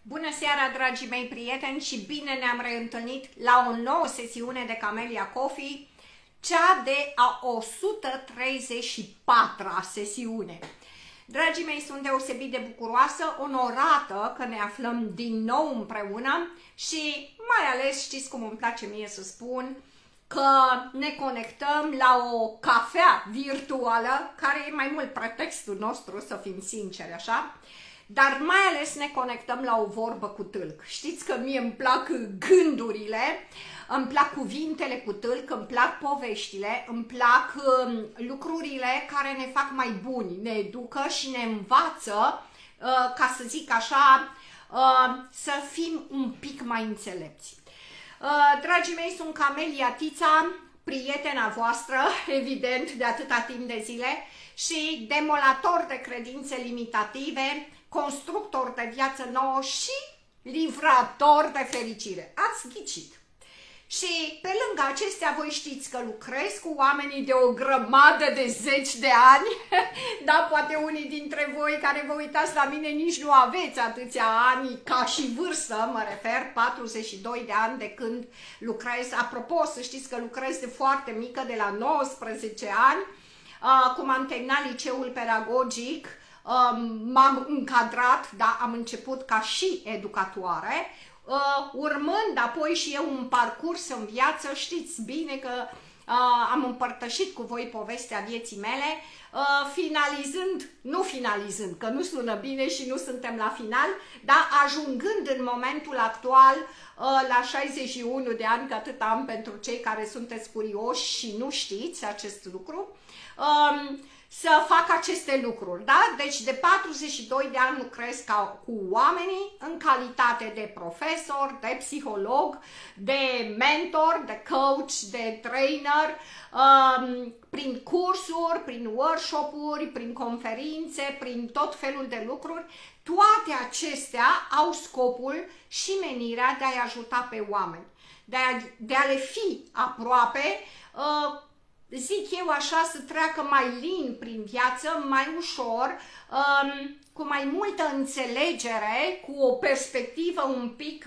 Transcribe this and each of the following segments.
Bună seara, dragii mei prieteni, și bine ne-am reîntâlnit la o nouă sesiune de Camellia Coffee, cea de a 134-a sesiune. Dragii mei, sunt deosebit de bucuroasă, onorată că ne aflăm din nou împreună și mai ales, știți cum îmi place mie să spun, că ne conectăm la o cafea virtuală, care e mai mult pretextul nostru, să fim sinceri, așa? Dar mai ales ne conectăm la o vorbă cu tâlc. Știți că mie îmi plac gândurile, îmi plac cuvintele cu tâlc, îmi plac poveștile, îmi plac lucrurile care ne fac mai buni, ne educă și ne învață, ca să zic așa, să fim un pic mai înțelepți. Dragii mei, sunt Camellia Tița, prietena voastră, evident, de atâta timp de zile și demolator de credințe limitative, constructor de viață nouă și livrator de fericire. Ați ghicit! Și pe lângă acestea, voi știți că lucrez cu oamenii de o grămadă de zeci de ani. Da, poate unii dintre voi care vă uitați la mine nici nu aveți atâția ani ca și vârstă, mă refer, 42 de ani de când lucrez. Apropo, să știți că lucrez de foarte mică, de la 19 ani, cum am terminat liceul pedagogic, m-am încadrat, da, am început ca și educatoare, urmând apoi și eu un parcurs în viață. Știți bine că am împărtășit cu voi povestea vieții mele, finalizând, că nu sună bine și nu suntem la final, dar ajungând în momentul actual la 61 de ani, că atât am pentru cei care sunteți curioși și nu știți acest lucru, să fac aceste lucruri, da? Deci de 42 de ani lucrez cu oamenii în calitate de profesor, de psiholog, de mentor, de coach, de trainer, prin cursuri, prin workshop-uri, prin conferințe, prin tot felul de lucruri. Toate acestea au scopul și menirea de a-i ajuta pe oameni, de a le fi aproape, zic eu așa, să treacă mai lin prin viață, mai ușor, cu mai multă înțelegere, cu o perspectivă un pic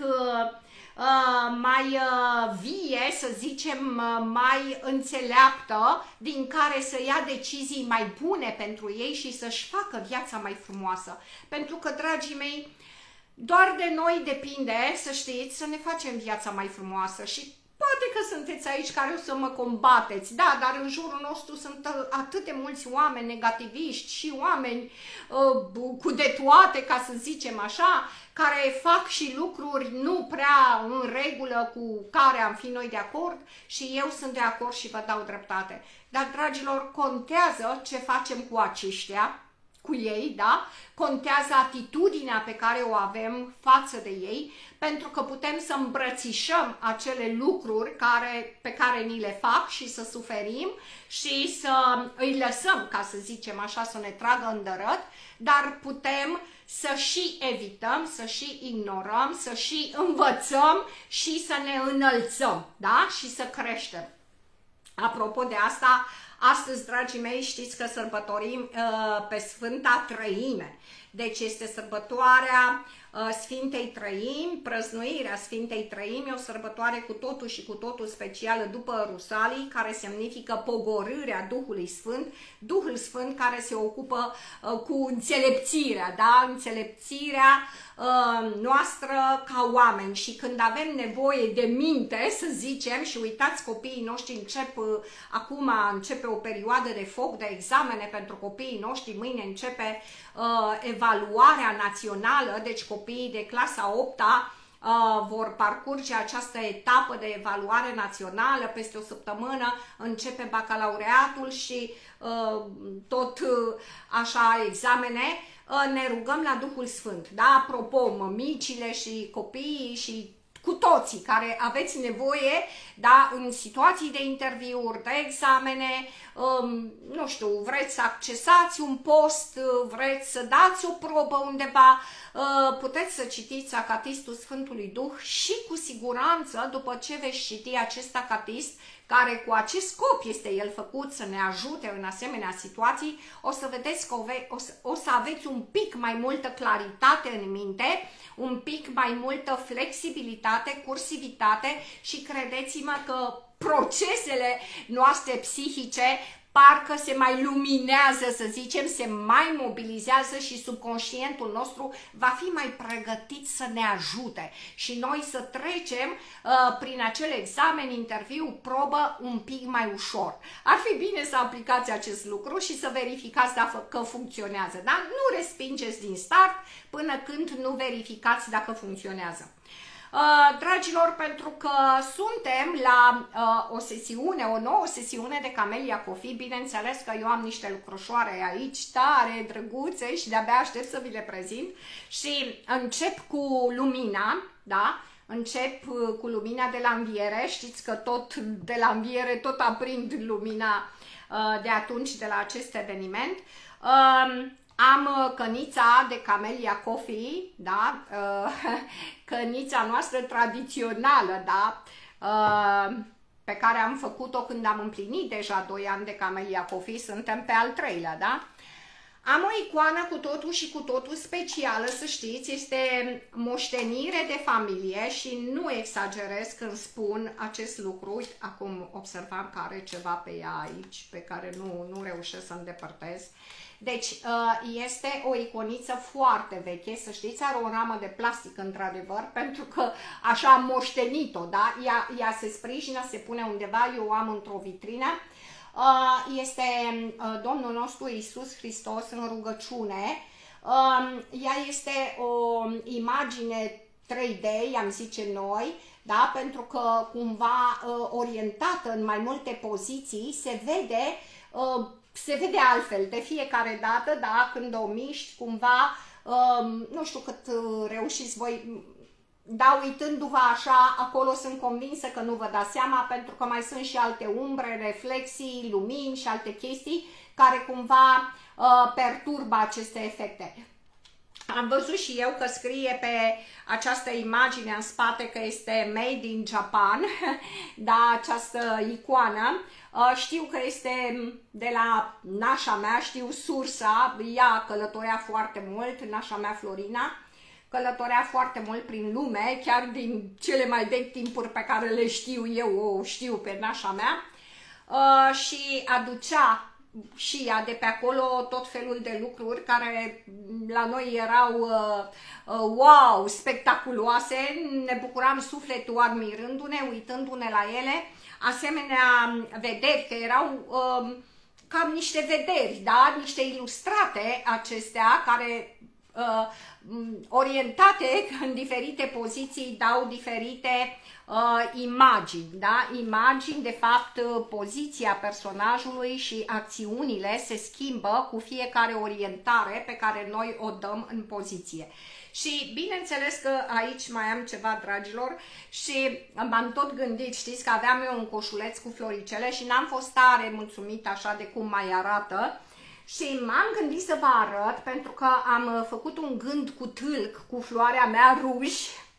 mai vie, să zicem, mai înțeleaptă, din care să ia decizii mai bune pentru ei și să-și facă viața mai frumoasă. Pentru că, dragii mei, doar de noi depinde, să știți, să ne facem viața mai frumoasă. Și poate că sunteți aici care o să mă combateți, da, dar în jurul nostru sunt atât de mulți oameni negativiști și oameni cu de toate, ca să zicem așa, care fac și lucruri nu prea în regulă cu care am fi noi de acord, și eu sunt de acord și vă dau dreptate. Dar, dragilor, contează ce facem cu aceștia, cu ei, da? Contează atitudinea pe care o avem față de ei, pentru că putem să îmbrățișăm acele lucruri pe care ni le fac și să suferim și să îi lăsăm, ca să zicem așa, să ne tragă în dărăt, dar putem să și evităm, să și ignorăm, să și învățăm și să ne înălțăm, da? Și să creștem. Apropo de asta, astăzi, dragii mei, știți că sărbătorim pe Sfânta Trăime. Deci este sărbătoarea Sfintei Trăimi, prăznuirea Sfintei Trăimi, o sărbătoare cu totul și cu totul specială după Rusalii, care semnifică pogorârea Duhului Sfânt, Duhul Sfânt care se ocupă cu înțelepțirea, da? Înțelepțirea noastră ca oameni. Și când avem nevoie de minte, să zicem, și uitați, copiii noștri începe o perioadă de foc, de examene pentru copiii noștri, mâine începe evaluarea națională, deci copiii de clasa 8-a vor parcurge această etapă de evaluare națională, peste o săptămână începe bacalaureatul și tot așa examene. Ne rugăm la Duhul Sfânt, da? Apropo, mămicile și copiii și cu toții care aveți nevoie, da, în situații de interviuri, de examene, nu știu, vreți să accesați un post, vreți să dați o probă undeva, puteți să citiți Acatistul Sfântului Duh și cu siguranță, după ce veți citi acest acatist, care cu acest scop este el făcut să ne ajute în asemenea situații, o să vedeți că o să aveți un pic mai multă claritate în minte, un pic mai multă flexibilitate, cursivitate și credeți-mă că procesele noastre psihice parcă se mai luminează, să zicem, se mai mobilizează și subconștientul nostru va fi mai pregătit să ne ajute și noi să trecem prin acel examen, interviu, probă un pic mai ușor. Ar fi bine să aplicați acest lucru și să verificați dacă funcționează, dar nu respingeți din start până când nu verificați dacă funcționează. Dragilor, pentru că suntem la o nouă sesiune de Camelia Coffee, bineînțeles că eu am niște lucrușoare aici tare, drăguțe și de-abia aștept să vi le prezint și încep cu lumina, da? Încep cu lumina de la înviere, știți că tot de la înviere tot aprind lumina de atunci, de la acest eveniment. Am cănița de Camelia Coffee, da? Cănița noastră tradițională, da? Pe care am făcut-o când am împlinit deja 2 ani de Camelia Coffee, suntem pe al 3-lea, da? Am o icoană cu totul și cu totul specială, să știți, este moștenire de familie și nu exagerez când spun acest lucru. Uite, acum observam că are ceva pe ea aici, pe care nu reușesc să îndepărtez. Deci este o iconiță foarte veche, să știți, are o ramă de plastic într-adevăr, pentru că așa am moștenit-o, da? Ea se sprijină, se pune undeva, eu o am într-o vitrină. Este Domnul nostru Iisus Hristos în rugăciune. Ea este o imagine 3D, i-am zice noi, da? Pentru că cumva orientată în mai multe poziții se vede altfel de fiecare dată, da? Când o miști cumva, nu știu cât reușiți voi, dar uitându-vă așa, acolo sunt convinsă că nu vă dați seama, pentru că mai sunt și alte umbre, reflexii, lumini și alte chestii care cumva perturbă aceste efecte. Am văzut și eu că scrie pe această imagine în spate că este Made in Japan, da, această icoană. Știu că este de la nașa mea, știu sursa, ea călătorea foarte mult, nașa mea Florina, călătorea foarte mult prin lume, chiar din cele mai vechi timpuri pe care le știu eu, o știu pe nașa mea, și aducea și ea de pe acolo tot felul de lucruri care la noi erau wow, spectaculoase, ne bucuram sufletul admirându-ne, uitându-ne la ele, asemenea vederi, că erau cam niște vederi, da? Niște ilustrate acestea care orientate în diferite poziții dau diferite imagini, da? Imagini, de fapt, poziția personajului și acțiunile se schimbă cu fiecare orientare pe care noi o dăm în poziție. Și bineînțeles că aici mai am ceva, dragilor, și m-am tot gândit, știți că aveam eu un coșuleț cu floricele și n-am fost tare mulțumit așa de cum mai arată. Și m-am gândit să vă arăt, pentru că am făcut un gând cu tâlc, cu floarea mea ruj,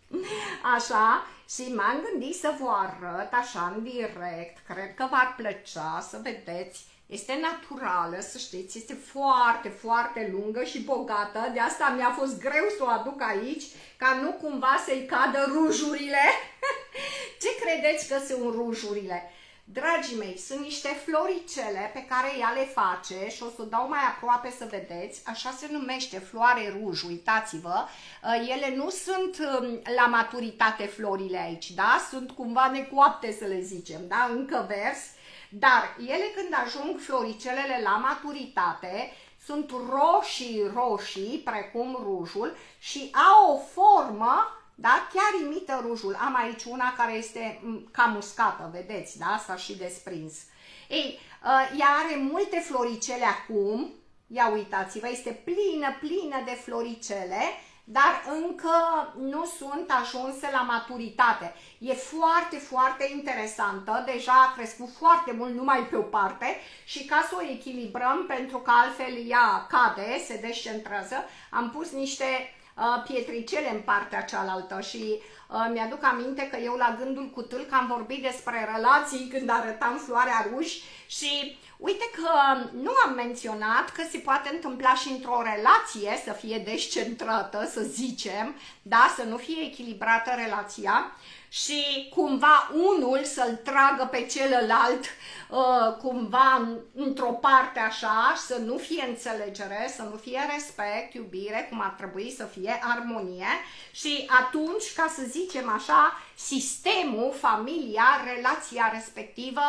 așa, și m-am gândit să vă arăt așa în direct, cred că v-ar plăcea să vedeți. Este naturală, să știți, este foarte, foarte lungă și bogată, de asta mi-a fost greu să o aduc aici, ca nu cumva să-i cadă rujurile. Ce credeți că sunt rujurile? Dragii mei, sunt niște floricele pe care ea le face și o să o dau mai aproape să vedeți, așa se numește floare ruj, uitați-vă, ele nu sunt la maturitate florile aici, da? Sunt cumva necoapte să le zicem, da? Încă vers, dar ele când ajung floricelele la maturitate, sunt roșii, precum rujul și au o formă, da? Chiar imită rujul. Am aici una care este cam uscată, vedeți, da? S-a și desprins. Ei, ea are multe floricele acum, ia uitați-vă, este plină de floricele, dar încă nu sunt ajunse la maturitate. E foarte, foarte interesantă, deja a crescut foarte mult numai pe o parte și ca să o echilibrăm, pentru că altfel ea cade, se descentrează, am pus niște pietricele în partea cealaltă și mi-aduc aminte că eu la Gândul cu Tâlc am vorbit despre relații când arătam floarea ruj și uite că nu am menționat că se poate întâmpla și într-o relație să fie descentrată, să zicem, da, să nu fie echilibrată relația și cumva unul să-l tragă pe celălalt cumva într-o parte așa, să nu fie înțelegere, să nu fie respect, iubire, cum ar trebui să fie armonie și atunci, ca să zicem așa, sistemul, familia, relația respectivă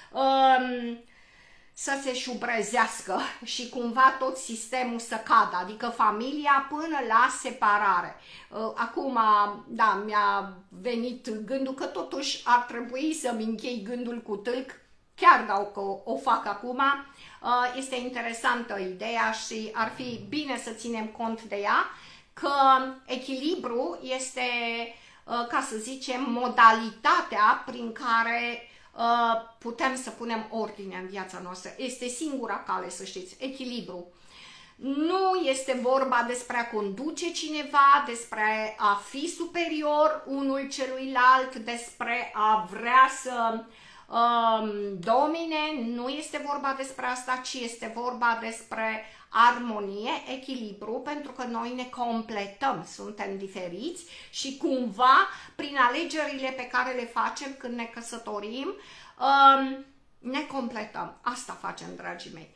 să se șubrezească și cumva tot sistemul să cadă, adică familia până la separare. Acum, da, mi-a venit gândul că totuși ar trebui să-mi închei Gândul cu Tâlc, chiar dacă o fac acum. Este interesantă ideea și ar fi bine să ținem cont de ea, că echilibru este, ca să zicem, modalitatea prin care putem să punem ordine în viața noastră. Este singura cale, să știți, echilibru. Nu este vorba despre a conduce cineva, despre a fi superior unul celuilalt, despre a vrea să domine, nu este vorba despre asta, ci este vorba despre armonie, echilibru, pentru că noi ne completăm, suntem diferiți și cumva prin alegerile pe care le facem când ne căsătorim, ne completăm. Asta facem, dragii mei.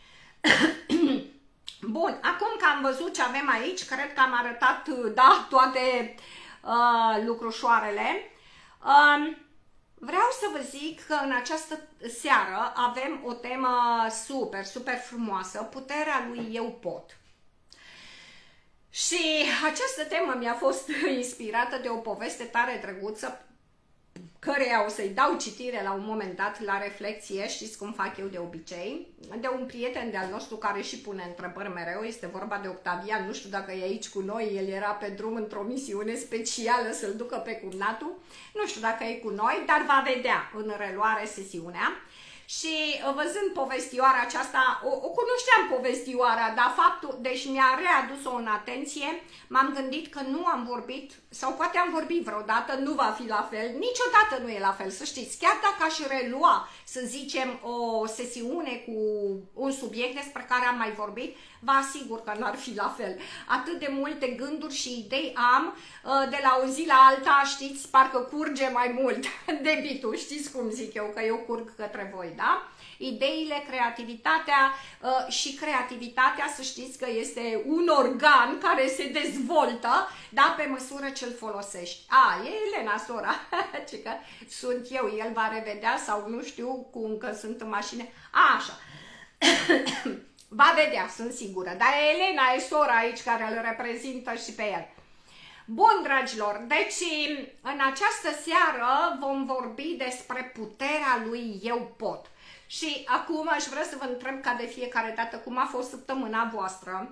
Bun, acum că am văzut ce avem aici, cred că am arătat, da, toate lucrușoarele. Vreau să vă zic că în această seară avem o temă super, super frumoasă, puterea lui eu pot. Și această temă mi-a fost inspirată de o poveste tare drăguță, căreia o să-i dau citire la un moment dat, la reflexie, știți cum fac eu de obicei, de un prieten de-al nostru care și pune întrebări mereu, este vorba de Octavian, nu știu dacă e aici cu noi, el era pe drum într-o misiune specială să-l ducă pe cumnatul, nu știu dacă e cu noi, dar va vedea în reluare sesiunea. Și văzând povestioara aceasta, o cunoșteam povestioara, dar faptul, deci mi-a readus-o în atenție, m-am gândit că nu am vorbit, sau poate am vorbit vreodată, nu va fi la fel, niciodată nu e la fel, să știți, chiar dacă aș relua, să zicem, o sesiune cu un subiect despre care am mai vorbit, vă asigur că n-ar fi la fel. Atât de multe gânduri și idei am, de la o zi la alta, știți, parcă curge mai mult debitul, știți cum zic eu, că eu curg către voi, da? Ideile, creativitatea și creativitatea, să știți că este un organ care se dezvoltă, da, pe măsură ce îl folosești. E Elena, sora, ce că sunt eu, el va revedea sau nu știu cum, că sunt în mașină. Așa. Va vedea, sunt sigură, dar Elena e sora aici care îl reprezintă și pe el. Bun, dragilor, deci în această seară vom vorbi despre puterea lui eu pot. Și acum aș vrea să vă întreb ca de fiecare dată cum a fost săptămâna voastră.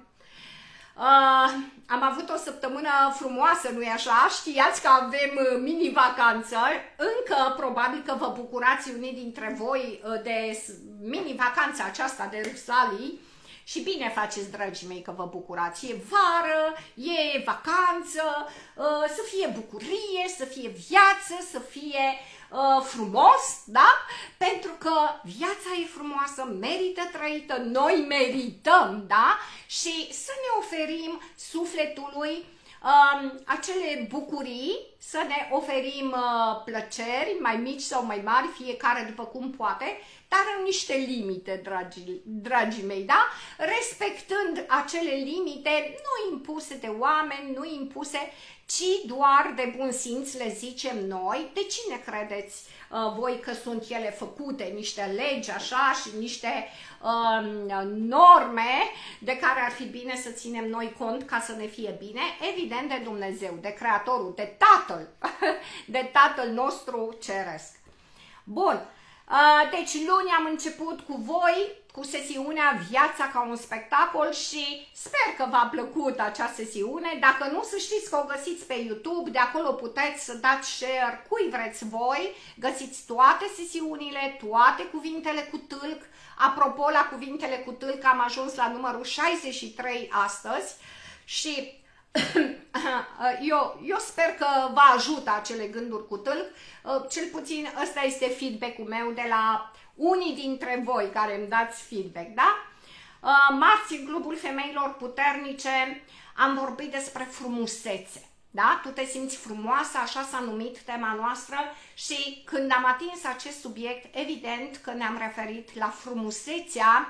Am avut o săptămână frumoasă, nu-i așa? Știați că avem mini-vacanță, încă probabil că vă bucurați unii dintre voi de mini-vacanța aceasta de Rusalii și bine faceți, dragii mei, că vă bucurați. E vară, e vacanță, să fie bucurie, să fie viață, să fie frumos, da? Pentru că viața e frumoasă, merită trăită, noi merităm, da? Și să ne oferim sufletului acele bucurii, să ne oferim plăceri, mai mici sau mai mari, fiecare după cum poate, dar în niște limite, dragii mei, da? Respectând acele limite, nu impuse de oameni, nu impuse, ci doar de bun simț, le zicem noi. De cine credeți voi că sunt ele făcute? Niște legi așa și niște norme de care ar fi bine să ținem noi cont ca să ne fie bine? Evident de Dumnezeu, de Creatorul, de Tatăl, de Tatăl nostru ceresc. Bun. Deci luni am început cu voi, cu sesiunea Viața ca un spectacol și sper că v-a plăcut acea sesiune. Dacă nu, să știți că o găsiți pe YouTube, de acolo puteți să dați share cui vreți voi, găsiți toate sesiunile, toate cuvintele cu tâlc. Apropo, la cuvintele cu tâlc am ajuns la numărul 63 astăzi și Eu sper că vă ajută acele gânduri cu tâlc, cel puțin ăsta este feedback-ul meu de la unii dintre voi care îmi dați feedback, da? Marți, în Clubul Femeilor Puternice, am vorbit despre frumusețe. Da? Tu te simți frumoasă, așa s-a numit tema noastră și când am atins acest subiect, evident că ne-am referit la frumusețea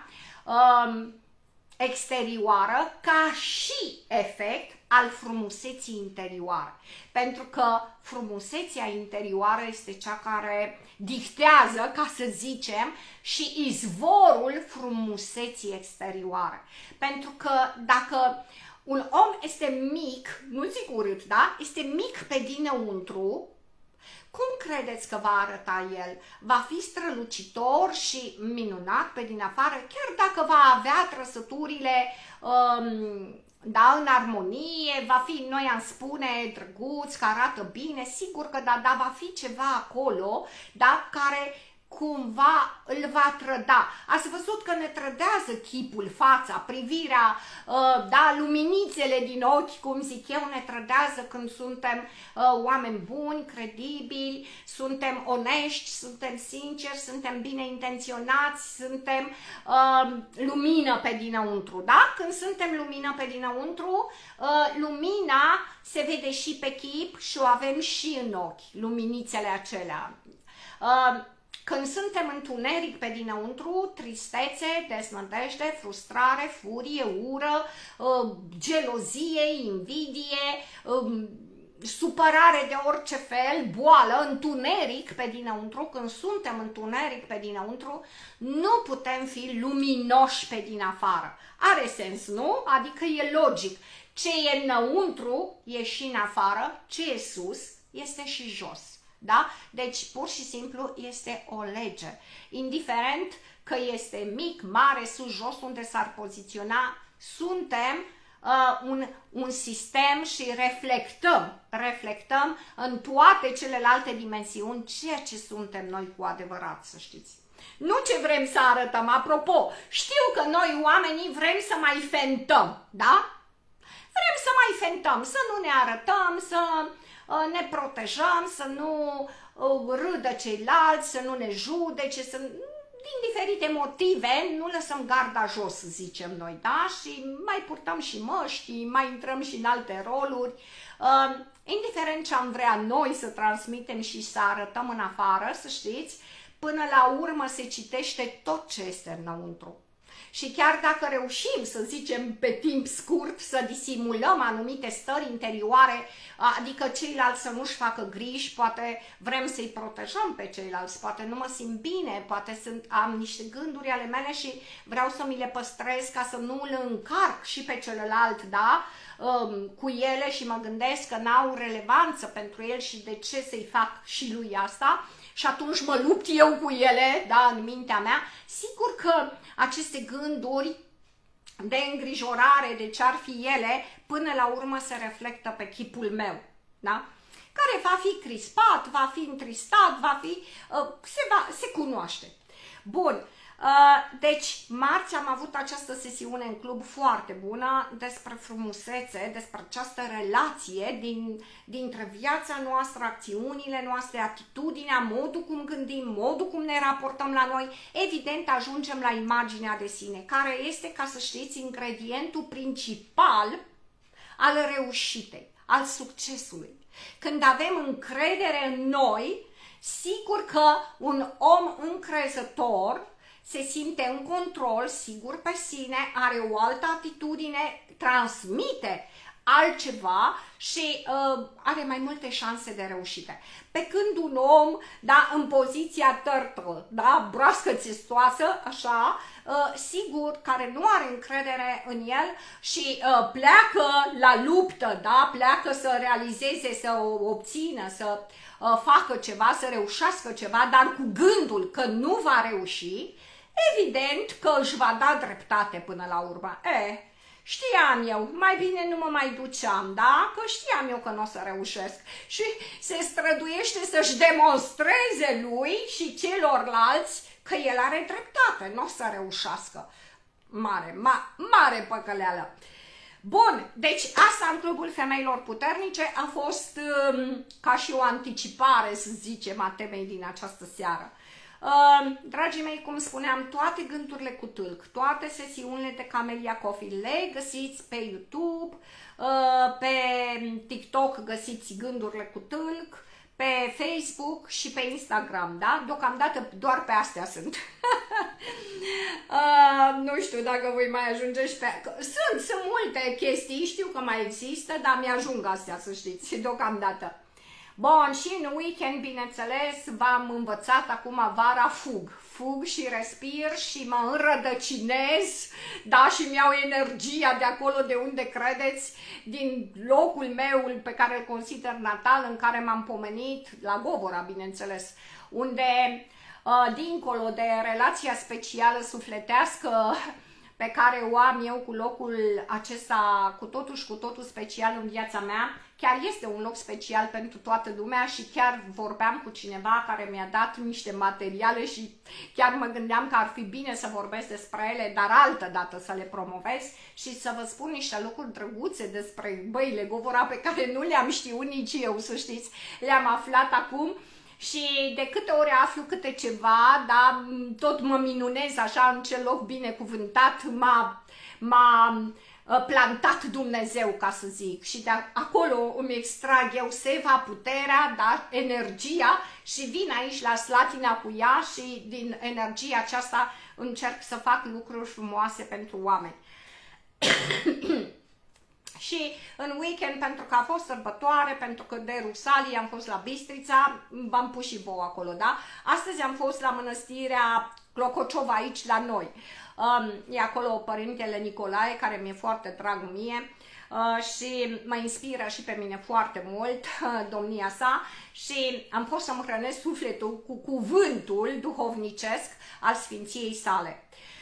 exterioară ca și efect al frumuseții interioare. Pentru că frumusețea interioară este cea care dictează, ca să zicem, și izvorul frumuseții exterioare. Pentru că dacă un om este mic, nu zic urât, da? Este mic pe dinăuntru, cum credeți că va arăta el? Va fi strălucitor și minunat pe din afară, chiar dacă va avea trăsăturile da, în armonie, va fi, noi am spune, drăguț, că arată bine, sigur că da, dar va fi ceva acolo, da, care cumva îl va trăda. Ați văzut că ne trădează chipul, fața, privirea, da, luminițele din ochi, cum zic eu, ne trădează când suntem oameni buni, credibili, suntem onești, suntem sinceri, suntem bine intenționați, suntem lumină pe dinăuntru, da? Când suntem lumină pe dinăuntru, lumina se vede și pe chip și o avem și în ochi, luminițele acelea. Când suntem întuneric pe dinăuntru, tristețe, deznădejde, frustrare, furie, ură, gelozie, invidie, supărare de orice fel, boală, întuneric pe dinăuntru, când suntem întuneric pe dinăuntru, nu putem fi luminoși pe din afară. Are sens, nu? Adică e logic. Ce e înăuntru e și în afară, ce e sus este și jos. Da? Deci, pur și simplu, este o lege. Indiferent că este mic, mare, sus, jos, unde s-ar poziționa, suntem un sistem și reflectăm în toate celelalte dimensiuni ceea ce suntem noi cu adevărat, să știți. Nu ce vrem să arătăm, apropo, știu că noi oamenii vrem să mai fentăm, da? Vrem să mai fentăm, să nu ne arătăm, să ne protejăm, să nu râdă ceilalți, să nu ne judece, să, din diferite motive, nu lăsăm garda jos, zicem noi, da? Și mai purtăm și măști, mai intrăm și în alte roluri. Indiferent ce am vrea noi să transmitem și să arătăm în afară, să știți, până la urmă se citește tot ce este înăuntru. Și chiar dacă reușim, să zicem, pe timp scurt să disimulăm anumite stări interioare, adică ceilalți să nu-și facă griji, poate vrem să-i protejăm pe ceilalți, poate nu mă simt bine, poate am niște gânduri ale mele și vreau să mi le păstrez ca să nu îl încarc și pe celălalt, da? Cu ele și mă gândesc că n-au relevanță pentru el și de ce să-i fac și lui asta. Și atunci mă lupt eu cu ele, da, în mintea mea. Sigur că aceste gânduri de îngrijorare, de ce ar fi ele, până la urmă se reflectă pe chipul meu, da? Care va fi crispat, va fi întristat, va fi, se cunoaște. Bun. Deci, marți am avut această sesiune în club foarte bună despre frumusețe, despre această relație dintre viața noastră, acțiunile noastre, atitudinea, modul cum gândim, modul cum ne raportăm la noi. Evident, ajungem la imaginea de sine, care este, ca să știți, ingredientul principal al reușitei, al succesului. Când avem încredere în noi, sigur că un om încrezător se simte în control, sigur pe sine, are o altă atitudine, transmite altceva și are mai multe șanse de reușite. Pe când un om, da, în poziția turtle, da, broască țestoasă, așa, sigur, care nu are încredere în el și pleacă la luptă, da, pleacă să realizeze, să obțină, să facă ceva, să reușească ceva, dar cu gândul că nu va reuși, evident că își va da dreptate până la urmă. Știam eu, mai bine nu mă mai duceam, da? Că știam eu că nu o să reușesc. Și se străduiește să-și demonstreze lui și celorlalți că el are dreptate, nu o să reușească. Mare păcăleală. Bun, deci asta în Clubul Femeilor Puternice a fost ca și o anticipare, să zicem, a temei din această seară. Dragii mei, cum spuneam, toate gândurile cu tâlc, toate sesiunile de Camelia Coffee le găsiți pe YouTube, pe TikTok găsiți gândurile cu tâlc, pe Facebook și pe Instagram, da? Deocamdată doar pe astea sunt. Nu știu dacă voi mai ajunge și pe... Sunt multe chestii, știu că mai există, dar mi-ajung astea, să știți, deocamdată. Bun, și în weekend, bineînțeles, v-am învățat acum vara fug și respir și mă înrădăcinez, da, și mi-au energia de acolo de unde credeți, din locul meu pe care îl consider natal, în care m-am pomenit, la Govora, bineînțeles, unde, dincolo de relația specială sufletească pe care o am eu cu locul acesta cu totul special în viața mea, chiar este un loc special pentru toată lumea și chiar vorbeam cu cineva care mi-a dat niște materiale și chiar mă gândeam că ar fi bine să vorbesc despre ele, dar altă dată să le promovez și să vă spun niște lucruri drăguțe despre băile Govora pe care nu le-am știut nici eu, să știți, le-am aflat acum. Și de câte ori aflu câte ceva, da, tot mă minunez așa în ce loc binecuvântat m-a plantat Dumnezeu, ca să zic. Și de acolo îmi extrag eu seva, puterea, da, energia și vin aici la Slatina cu ea și din energia aceasta încerc să fac lucruri frumoase pentru oameni. Și în weekend, pentru că a fost sărbătoare, pentru că de Rusalii am fost la Bistrița, v-am pus și vouă acolo, da? Astăzi am fost la mănăstirea Clocociova aici la noi. E acolo Părintele Nicolae, care mi-e foarte drag mie și mă inspiră și pe mine foarte mult, domnia sa, și am fost să-mi hrănesc sufletul cu cuvântul duhovnicesc al Sfinției sale.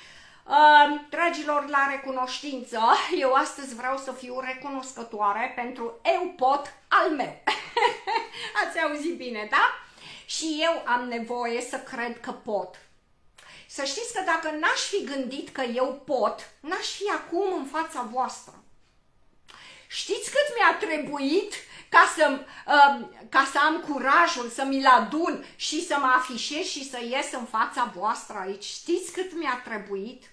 Dragilor, la recunoștință, eu astăzi vreau să fiu recunoscătoare pentru eu pot al meu. Ați auzit bine, da? Și eu am nevoie să cred că pot. Să știți că dacă n-aș fi gândit că eu pot, n-aș fi acum în fața voastră. Știți cât mi-a trebuit ca să am curajul să mi-l adun și să mă afișez și să ies în fața voastră aici? Știți cât mi-a trebuit?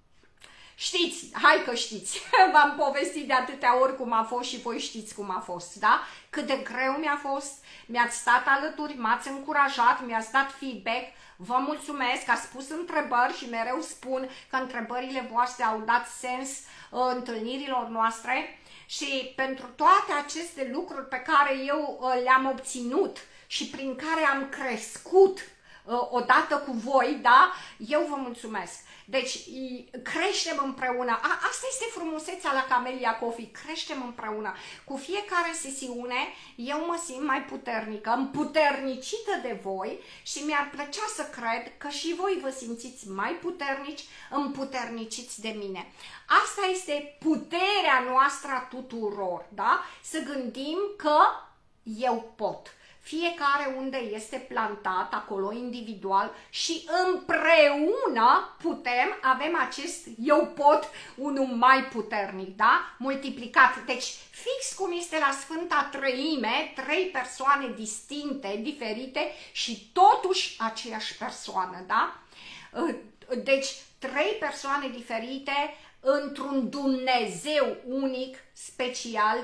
Știți, hai că știți, v-am povestit de atâtea ori cum a fost și voi știți cum a fost, da? Cât de greu mi-a fost, mi-ați stat alături, m-ați încurajat, mi-ați dat feedback, vă mulțumesc, ați pus întrebări și mereu spun că întrebările voastre au dat sens întâlnirilor noastre și pentru toate aceste lucruri pe care eu le-am obținut și prin care am crescut odată cu voi, da? Eu vă mulțumesc. Deci creștem împreună. Asta este frumusețea la Camelia Coffee. Creștem împreună. Cu fiecare sesiune eu mă simt mai puternică, împuternicită de voi și mi-ar plăcea să cred că și voi vă simțiți mai puternici, împuterniciți de mine. Asta este puterea noastră a tuturor, da? Să gândim că eu pot. Fiecare unde este plantat, acolo individual și împreună avem acest eu pot, unul mai puternic, da? Multiplicat. Deci fix cum este la Sfânta Trăime, 3 persoane distincte, diferite și totuși aceeași persoană, da? Deci 3 persoane diferite într-un Dumnezeu unic, special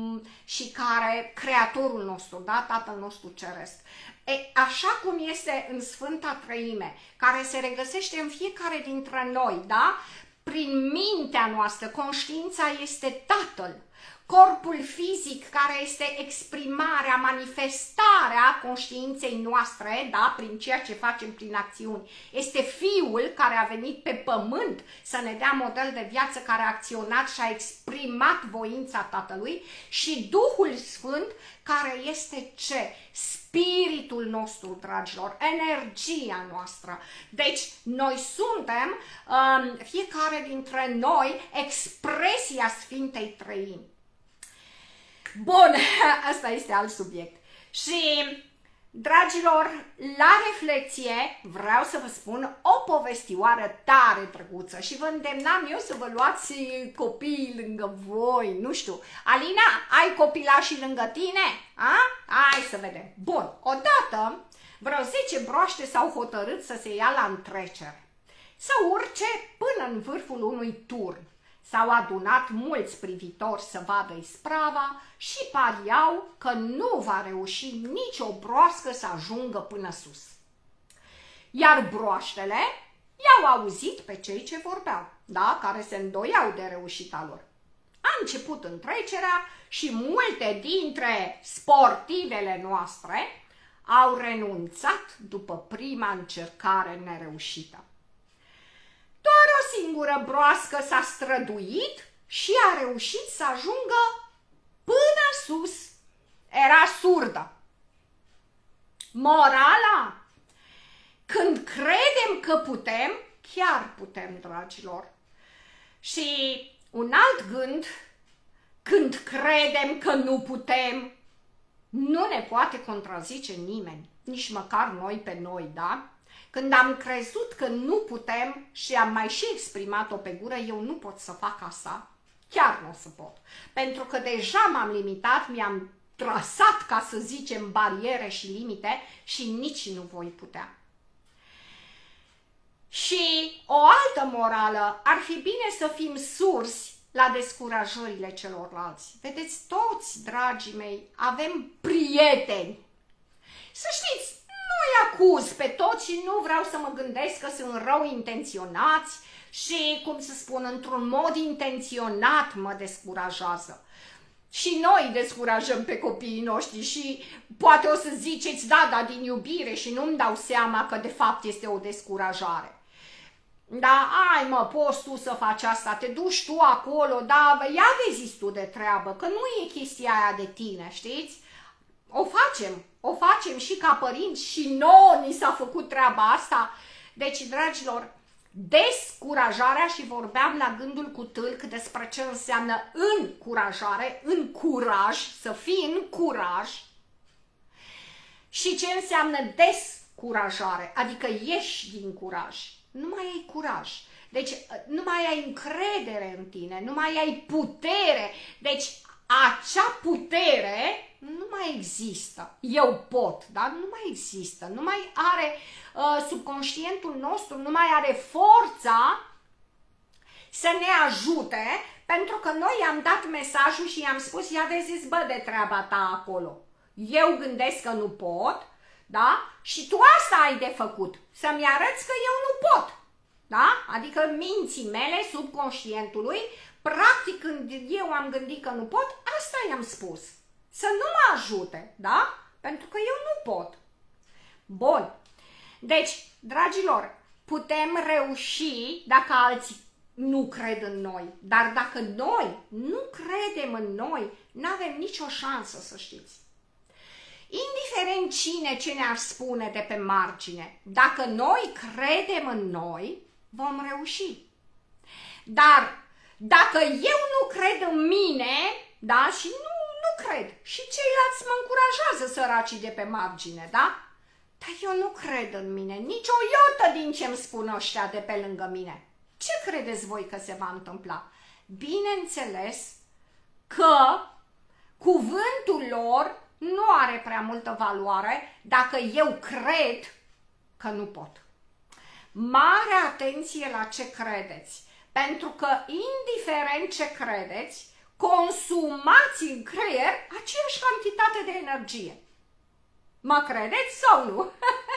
și care, Creatorul nostru, da? Tatăl nostru Ceresc. Așa cum este în Sfânta Trăime, care se regăsește în fiecare dintre noi, da? Prin mintea noastră, conștiința este Tatăl. Corpul fizic, care este exprimarea, manifestarea conștiinței noastre, da, prin ceea ce facem prin acțiuni. Este Fiul care a venit pe pământ să ne dea model de viață, care a acționat și a exprimat voința Tatălui, și Duhul Sfânt, care este ce? Spiritul nostru, dragilor, energia noastră. Deci, noi suntem, fiecare dintre noi, expresia Sfintei Trăimi. Bun, asta este alt subiect. Și Dragilor, la reflexie vreau să vă spun o povestioară tare drăguță și vă îndemnam eu să vă luați copiii lângă voi, nu știu. Alina, ai copilașii lângă tine? A? Hai să vedem. Bun, odată vreo 10 broaște s-au hotărât să se ia la întrecere, să urce până în vârful unui turn. S-au adunat mulți privitori să vadă isprava și pariau că nu va reuși nicio broască să ajungă până sus. Iar broaștele i-au auzit pe cei ce vorbeau, da? Care se îndoiau de reușita lor. A început întrecerea și multe dintre sportivele noastre au renunțat după prima încercare nereușită. Doar o singură broască s-a străduit și a reușit să ajungă până sus. Era surdă. Morala? Când credem că putem, chiar putem, dragilor. Și un alt gând, când credem că nu putem, nu ne poate contrazice nimeni, nici măcar noi pe noi, da? Când am crezut că nu putem și am mai și exprimat-o pe gură, eu nu pot să fac asta, chiar nu o să pot. Pentru că deja m-am limitat, mi-am trasat, ca să zicem, bariere și limite și nici nu voi putea. Și o altă morală, ar fi bine să fim surzi la descurajările celorlalți. Vedeți, toți, dragii mei, avem prieteni. Să știți, nu-i acuz pe toți și nu vreau să mă gândesc că sunt rău intenționați și, cum să spun, într-un mod intenționat mă descurajează. Și noi descurajăm pe copiii noștri și poate o să ziceți, da, din iubire și nu-mi dau seama că de fapt este o descurajare. Da, ai mă, poți tu să faci asta, te duci tu acolo, da, ia vezi tu de treabă, că nu e chestia aia de tine, știți? O facem și ca părinți și nouă ni s-a făcut treaba asta. Deci, dragilor, descurajarea, și vorbeam la gândul cu tâlc despre ce înseamnă încurajare, în curaj, să fii în curaj, și ce înseamnă descurajare, adică ieși din curaj. Nu mai ai curaj. Deci nu mai ai încredere în tine, nu mai ai putere. Deci acea putere nu mai există. Eu pot, dar nu mai există. Nu mai are subconștientul nostru, nu mai are forța să ne ajute, pentru că noi i-am dat mesajul și i-am spus, ia vezi, bă, de treaba ta acolo. Eu gândesc că nu pot, da? Și tu asta ai de făcut, să-mi arăți că eu nu pot, da? Adică minții mele, subconștientului, practic când eu am gândit că nu pot, asta i-am spus, să nu mă ajute, da? Pentru că eu nu pot. Bun, deci, dragilor, putem reuși dacă alții nu cred în noi, dar dacă noi nu credem în noi, n-avem nicio șansă, să știți. Indiferent cine ce ne-ar spune de pe margine, dacă noi credem în noi, vom reuși. Dar dacă eu nu cred în mine, da, și nu cred, și ceilalți mă încurajează, săracii de pe margine, da? Dar eu nu cred în mine, nici o iotă din ce îmi spun ăștia de pe lângă mine. Ce credeți voi că se va întâmpla? Bineînțeles că cuvântul lor nu are prea multă valoare dacă eu cred că nu pot. Mare atenție la ce credeți, pentru că indiferent ce credeți, consumați în creier aceeași cantitate de energie. Mă credeți sau nu?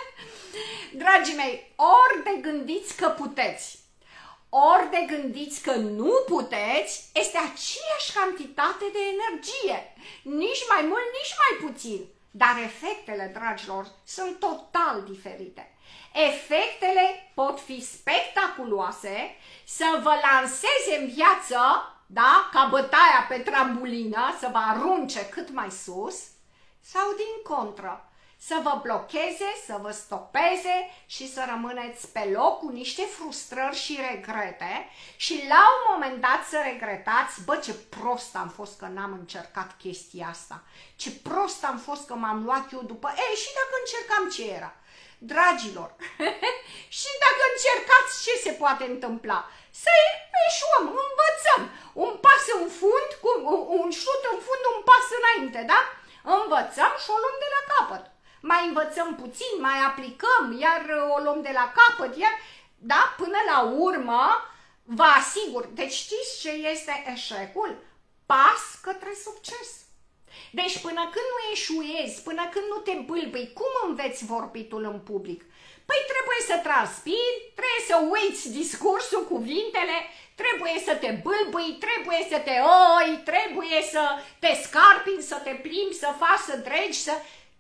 Dragii mei, ori de gândiți că puteți, ori de gândiți că nu puteți, este aceeași cantitate de energie. Nici mai mult, nici mai puțin. Dar efectele, dragilor, sunt total diferite. Efectele pot fi spectaculoase, să vă lanseze în viață, da, ca bătaia pe trambulină, să vă arunce cât mai sus, sau din contră, să vă blocheze, să vă stopeze și să rămâneți pe loc cu niște frustrări și regrete și la un moment dat să regretați, bă, ce prost am fost că n-am încercat chestia asta, ce prost am fost că m-am luat eu după, ei, și dacă încercam, ce era? Dragilor, și dacă încercați, ce se poate întâmpla? Să eșuăm, învățăm, un pas în fund, un șut în fund, un pas înainte, da? Învățăm și o luăm de la capăt. Mai învățăm puțin, mai aplicăm, iar o luăm de la capăt, iar, da? Până la urmă, vă asigur, deci știți ce este eșecul? Pas către succes. Deci până când nu eșuezi, până când nu te bâlbâi, cum înveți vorbitul în public? Păi trebuie să transpiri, trebuie să uiți discursul, cuvintele, trebuie să te bâlbâi, trebuie să te trebuie să te scarpini, să te plimbi, să faci, să dregi, să...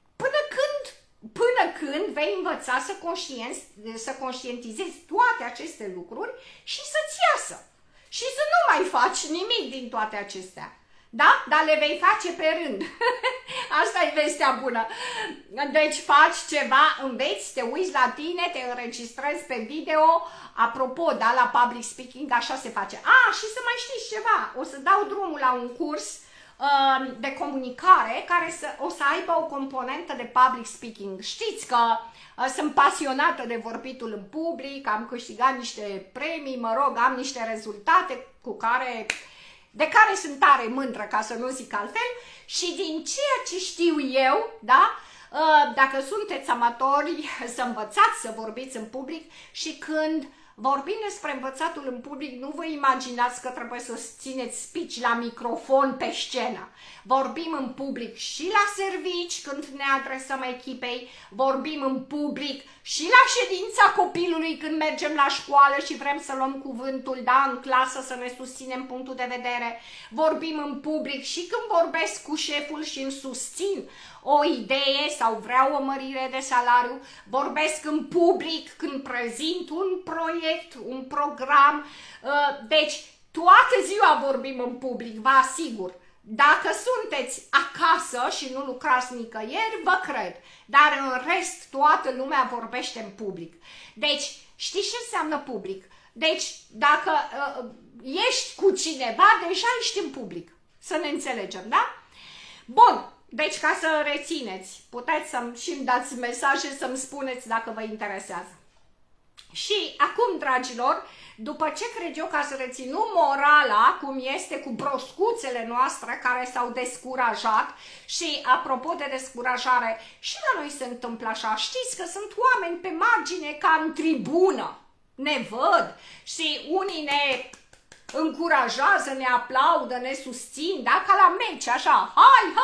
Până când vei învăța să conștientizezi toate aceste lucruri și să-ți iasă. Și să nu mai faci nimic din toate acestea. Da? Dar le vei face pe rând. Asta e vestea bună. Deci faci ceva, înveți, te uiți la tine, te înregistrezi pe video. Apropo, da, la public speaking așa se face. Și să mai știți ceva, o să dau drumul la un curs de comunicare care o să aibă o componentă de public speaking. Știți că sunt pasionată de vorbitul în public, am câștigat niște premii, mă rog, am niște rezultate de care sunt tare mândră, ca să nu zic altfel, și din ceea ce știu eu, da, dacă sunteți amatori, să învățați să vorbiți în public și când vorbim despre învățatul în public, nu vă imaginați că trebuie să țineți speech la microfon pe scenă. Vorbim în public și la servici când ne adresăm echipei, vorbim în public și la ședința copilului când mergem la școală și vrem să luăm cuvântul, da, în clasă să ne susținem punctul de vedere. Vorbim în public și când vorbesc cu șeful și îmi susțin o idee sau vreau o mărire de salariu, vorbesc în public când prezint un proiect, un program, deci toată ziua vorbim în public, vă asigur. Dacă sunteți acasă și nu lucrați nicăieri, vă cred, dar în rest toată lumea vorbește în public. Deci, știți ce înseamnă public? Deci, dacă ești cu cineva, deja ești în public, să ne înțelegem, da? Bun. Deci, ca să rețineți, puteți și-mi dați mesaje să-mi spuneți dacă vă interesează. Și acum, dragilor, după ce cred eu ca să reținu morala, cum este cu broscuțele noastre care s-au descurajat, și apropo de descurajare, și la noi se întâmplă așa, știți că sunt oameni pe margine ca în tribună, ne văd și unii ne încurajează, ne aplaudă, ne susțin, da? Ca la meci, așa, hai.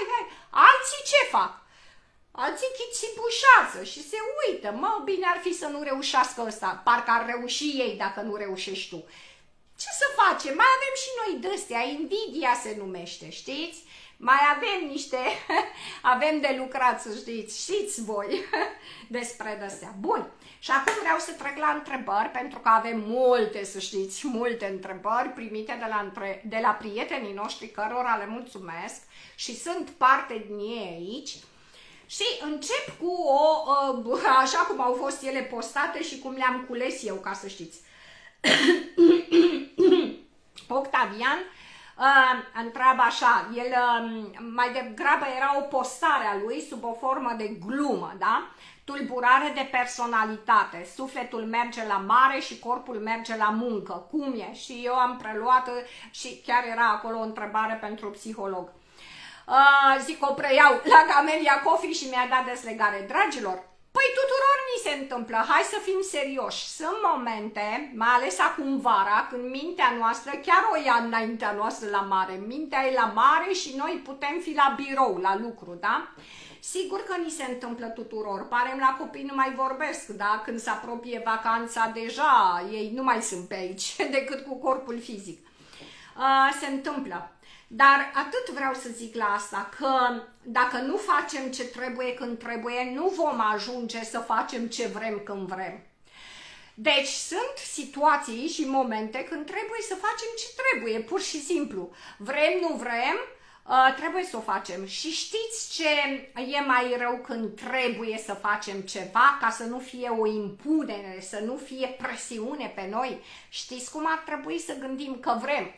Alții ce fac? Alții chițibușează și se uită, mă, bine ar fi să nu reușească ăsta, parcă ar reuși ei dacă nu reușești tu. Ce să facem? Mai avem și noi de-astea, invidia se numește, știți? Mai avem avem de lucrat, să știți voi despre de-astea. Bun, și acum vreau să trec la întrebări, pentru că avem multe, să știți, multe întrebări primite de la prietenii noștri, cărora le mulțumesc și sunt parte din ei aici. Și încep cu așa cum au fost ele postate și cum le-am cules eu, ca să știți. Octavian întreabă așa, el mai degrabă era o postare a lui sub o formă de glumă, da? Tulburare de personalitate, sufletul merge la mare și corpul merge la muncă, cum e? Și eu am preluat și chiar era acolo o întrebare pentru psiholog. Zic, o preiau la Camelia Coffee și mi-a dat deslegare. Dragilor, păi tuturor ni se întâmplă, hai să fim serioși. Sunt momente, mai ales acum vara, când mintea noastră chiar o ia înaintea noastră la mare. Mintea e la mare și noi putem fi la birou, la lucru, da? Sigur că ni se întâmplă tuturor. Parem la copii nu mai vorbesc, da? Când se apropie vacanța, deja ei nu mai sunt pe aici, decât cu corpul fizic. Se întâmplă. Dar atât vreau să zic la asta, că dacă nu facem ce trebuie când trebuie, nu vom ajunge să facem ce vrem când vrem. Deci sunt situații și momente când trebuie să facem ce trebuie, pur și simplu. Vrem, nu vrem, trebuie să o facem. Și știți ce e mai rău când trebuie să facem ceva, ca să nu fie o impunere, să nu fie presiune pe noi? Știți cum ar trebui să gândim că vrem?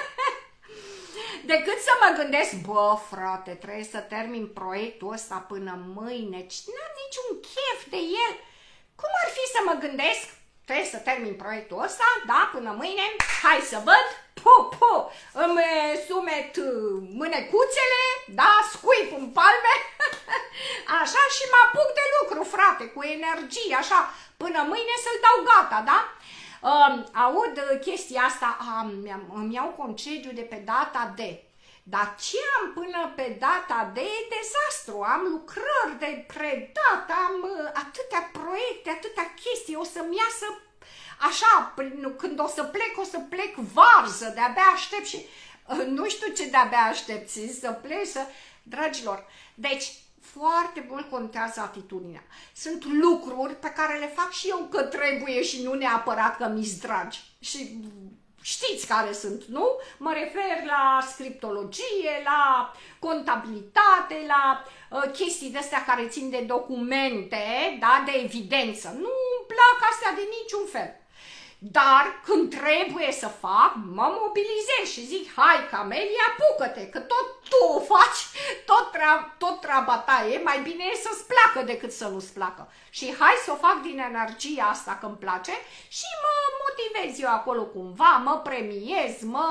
Decât să mă gândesc, bă, frate, trebuie să termin proiectul ăsta până mâine, n-am niciun chef de el. Cum ar fi să mă gândesc, trebuie să termin proiectul ăsta, da, până mâine, hai să văd, îmi sumet mânecuțele, da, scuip în palme, așa, și mă apuc de lucru, frate, cu energie, așa, până mâine să-l dau gata, da? Aud chestia asta, îmi iau concediu de pe data de. Dar ce am până pe data de e dezastru, am lucrări de predat, am atâtea proiecte, atâtea chestii, o să-mi iasă așa, când o să plec varză, de-abia aștept și nu știu ce de-abia aștepți să pleci, dragilor, deci foarte mult contează atitudinea. Sunt lucruri pe care le fac și eu că trebuie și nu neapărat că mi-s dragi. Și știți care sunt, nu? Mă refer la scriptologie, la contabilitate, la chestii de-astea care țin de documente, da, de evidență. Nu-mi plac astea de niciun fel. Dar când trebuie să fac, mă mobilizez și zic, hai Camelia, apucă-te, că tot tu o faci, tot treaba ta e, mai bine e să-ți placă decât să nu-ți placă. Și hai să o fac din energia asta că îmi place și mă motivez eu acolo cumva, mă premiez,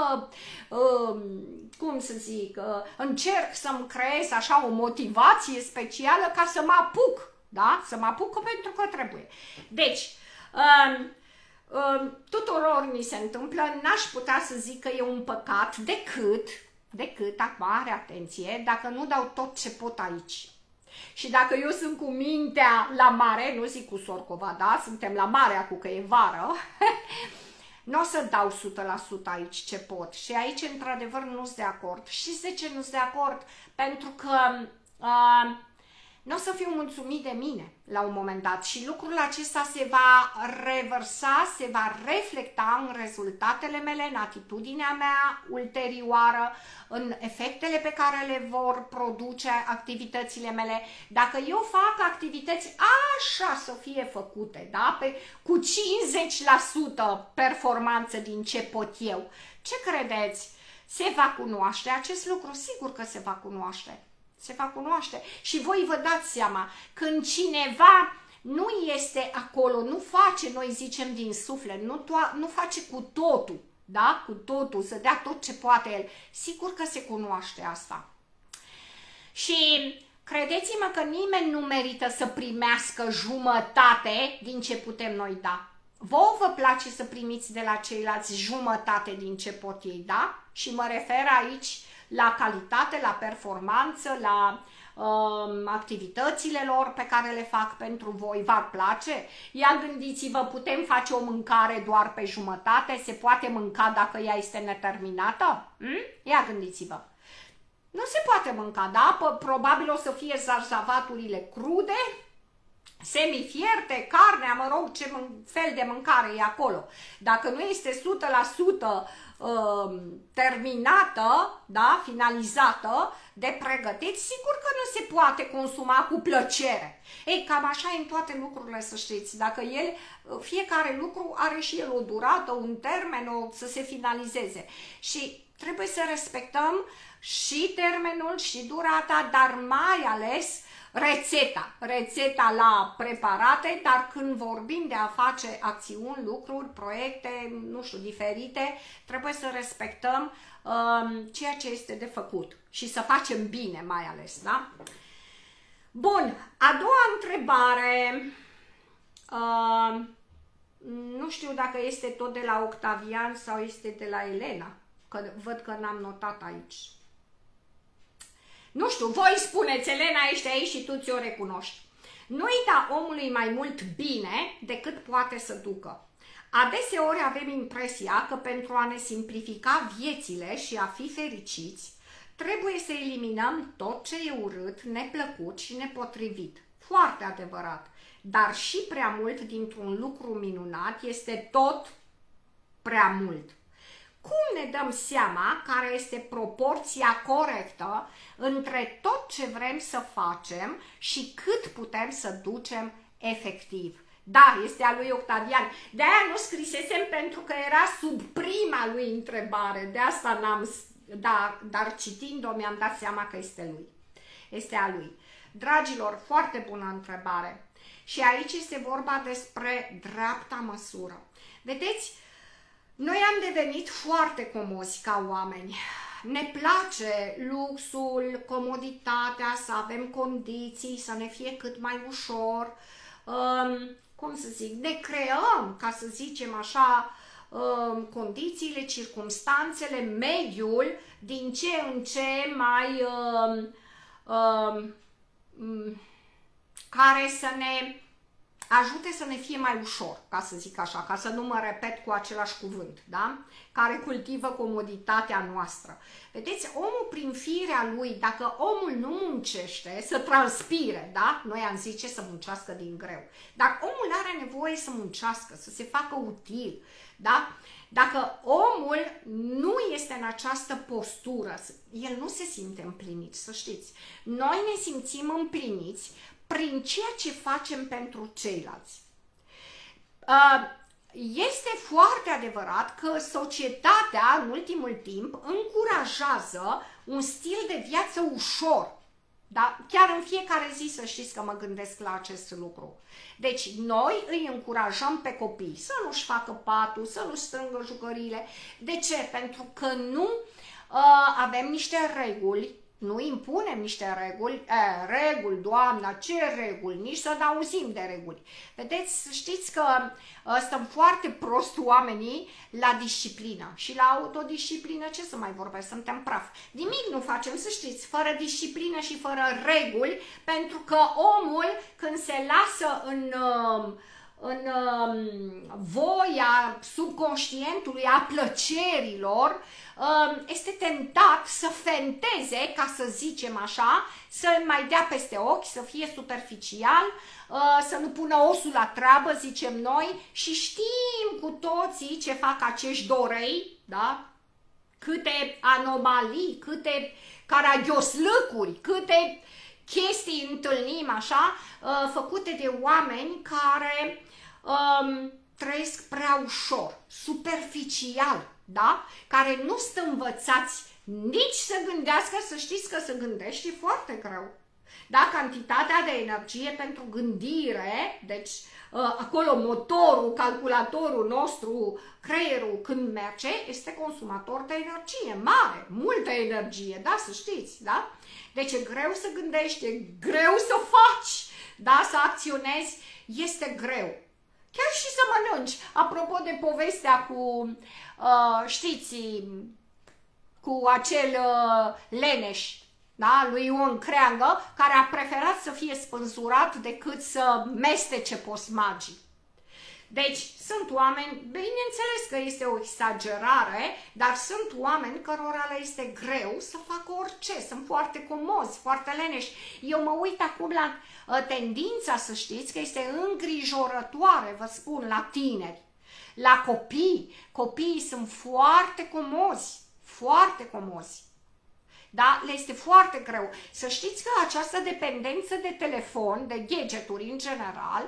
cum să zic, încerc să-mi creez așa o motivație specială ca să mă apuc, da? Să mă apuc pentru că trebuie. Deci, tuturor mi se întâmplă, n-aș putea să zic că e un păcat decât, acum are atenție, dacă nu dau tot ce pot aici. Și dacă eu sunt cu mintea la mare, nu zic cu Sorcova, da, suntem la mare acum că e vară, nu o să dau 100% aici ce pot. Și aici, într-adevăr, nu sunt de acord. Și de ce nu sunt de acord? Pentru că nu o să fiu mulțumit de mine la un moment dat și lucrul acesta se va revărsa, se va reflecta în rezultatele mele, în atitudinea mea ulterioară, în efectele pe care le vor produce activitățile mele. Dacă eu fac activități așa să fie făcute, da? Cu 50% performanță din ce pot eu, ce credeți? Se va cunoaște acest lucru? Sigur că se va cunoaște. Se va cunoaște și voi vă dați seama, când cineva nu este acolo, nu face, noi zicem din suflet, nu face cu totul, da? Cu totul, să dea tot ce poate el, sigur că se cunoaște asta. Și credeți-mă că nimeni nu merită să primească jumătate din ce putem noi da. Vouă vă place să primiți de la ceilalți jumătate din ce pot ei da? Și mă refer aici la calitate, la performanță, la activitățile lor pe care le fac pentru voi. V-ar place? Ia gândiți-vă, putem face o mâncare doar pe jumătate? Se poate mânca dacă ea este neterminată? Ia gândiți-vă. Nu se poate mânca, da? Probabil o să fie zarzavaturile crude, semifierte, carnea, mă rog, ce fel de mâncare e acolo. Dacă nu este 100% terminată, da, finalizată, de pregătit, sigur că nu se poate consuma cu plăcere. Ei, cam așa e în toate lucrurile, să știți. Dacă fiecare lucru are și el o durată, un termen, să se finalizeze. Și trebuie să respectăm și termenul și durata, dar mai ales rețeta la preparate, dar când vorbim de a face acțiuni, lucruri, proiecte, nu știu, diferite, trebuie să respectăm ceea ce este de făcut și să facem bine mai ales, da? Bun, a doua întrebare, nu știu dacă este tot de la Octavian sau este de la Elena, că văd că n-am notat aici. Nu știu, voi spuneți, Elena, ești aici și tu ți-o recunoști. Nu-i da omului mai mult bine decât poate să ducă. Adeseori avem impresia că pentru a ne simplifica viețile și a fi fericiți, trebuie să eliminăm tot ce e urât, neplăcut și nepotrivit. Foarte adevărat. Dar și prea mult dintr-un lucru minunat este tot prea mult. Cum ne dăm seama care este proporția corectă între tot ce vrem să facem și cât putem să ducem efectiv? Da, este a lui Octavian. De-aia nu scrisesem pentru că era sub prima lui întrebare. De asta n-am... Da, dar citind-o mi-am dat seama că este lui. Este a lui. Dragilor, foarte bună întrebare. Și aici este vorba despre dreapta măsură. Vedeți, noi am devenit foarte comozi ca oameni. Ne place luxul, comoditatea, să avem condiții, să ne fie cât mai ușor. Cum să zic, ne creăm, ca să zicem așa, condițiile, circumstanțele, mediul din ce în ce mai care să ne ajute să ne fie mai ușor, ca să zic așa, ca să nu mă repet cu același cuvânt, da? Care cultivă comoditatea noastră. Vedeți, omul prin firea lui, dacă omul nu muncește, să transpire, da? Noi am zice să muncească din greu. Dar omul are nevoie să muncească, să se facă util, da? Dacă omul nu este în această postură, el nu se simte împlinit, să știți. Noi ne simțim împliniți prin ceea ce facem pentru ceilalți. Este foarte adevărat că societatea, în ultimul timp, încurajează un stil de viață ușor. Da? Chiar în fiecare zi să știți că mă gândesc la acest lucru. Deci noi îi încurajăm pe copii să nu-și facă patul, să nu strângă jucăriile. De ce? Pentru că nu avem niște reguli, nu impunem niște reguli, reguli, Doamna, ce reguli, nici să n-auzim de reguli. Vedeți, știți că stăm foarte prost oamenii la disciplină și la autodisciplină, ce să mai vorbesc, suntem praf. Nimic nu facem, să știți, fără disciplină și fără reguli, pentru că omul când se lasă în voia subconștientului, a plăcerilor, este tentat să fenteze, ca să zicem așa, să mai dea peste ochi, să fie superficial, să nu pună osul la treabă, zicem noi, și știm cu toții ce fac acești dorei, da? Câte anomalii, câte caragioslăcuri, câte chestii întâlnim așa, făcute de oameni care trăiesc prea ușor, superficial, da? Care nu sunt învățați nici să gândească, să știți că să gândești e foarte greu. Da? Cantitatea de energie pentru gândire, deci acolo motorul, calculatorul nostru, creierul când merge, este consumator de energie mare, multă energie, da? Să știți, da? Deci e greu să gândești, e greu să faci, da? Să acționezi, este greu. Chiar și să mănânci. Apropo de povestea cu, știți, cu acel leneș, da? Lui Ion Creangă, care a preferat să fie spânzurat decât să mestece posmagii. Deci, sunt oameni, bineînțeles că este o exagerare, dar sunt oameni cărora le este greu să facă orice, sunt foarte comozi, foarte leneși. Eu mă uit acum la tendința, să știți, că este îngrijorătoare, vă spun, la tineri, la copii. Copiii sunt foarte comozi, foarte comozi. Da? Le este foarte greu. Să știți că această dependență de telefon, de gadgeturi în general,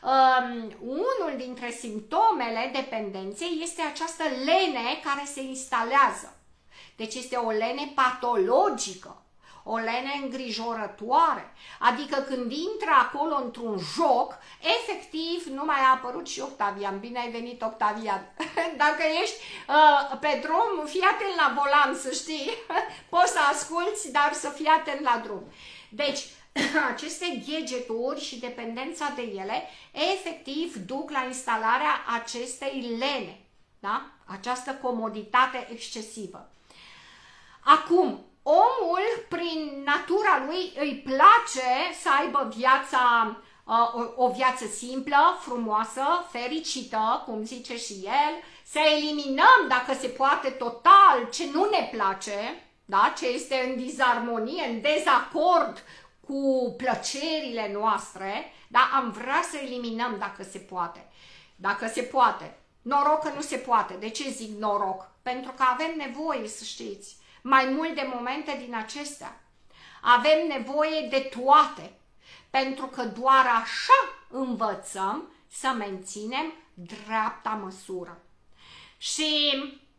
unul dintre simptomele dependenței este această lene care se instalează. Deci este o lene patologică, o lene îngrijorătoare. Adică când intră acolo într-un joc, efectiv, nu mai a apărut și Octavian. Bine ai venit, Octavian. Dacă ești pe drum, fii atent la volan, să știi. Poți să asculți, dar să fii atent la drum. Deci, aceste gadgeturi și dependența de ele, efectiv, duc la instalarea acestei lene. Da? Această comoditate excesivă. Acum, omul, prin natura lui, îi place să aibă viața, o viață simplă, frumoasă, fericită, cum zice și el, să eliminăm, dacă se poate, total ce nu ne place, da? Ce este în disarmonie, în dezacord cu plăcerile noastre, da? Am vrea să eliminăm dacă se poate. Dacă se poate. Noroc că nu se poate. De ce zic noroc? Pentru că avem nevoie, să știți, mai mult de momente din acestea. Avem nevoie de toate, pentru că doar așa învățăm să menținem dreapta măsură. Și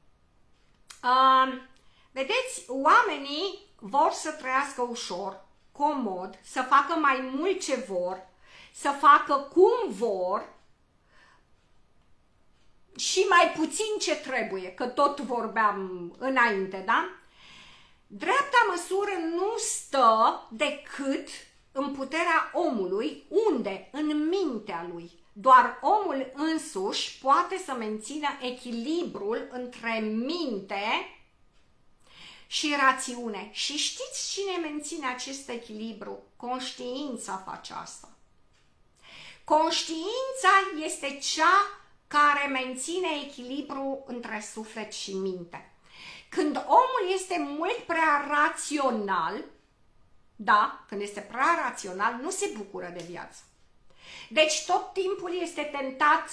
vedeți, oamenii vor să trăiască ușor, comod, să facă mai mult ce vor, să facă cum vor și mai puțin ce trebuie, că tot vorbeam înainte, da? Dreapta măsură nu stă decât în puterea omului, unde? În mintea lui. Doar omul însuși poate să mențină echilibrul între minte și rațiune. Și știți cine menține acest echilibru? Conștiința face asta. Conștiința este cea care menține echilibru între suflet și minte. Când omul este mult prea rațional, da, când este prea rațional, nu se bucură de viață. Deci tot timpul este tentat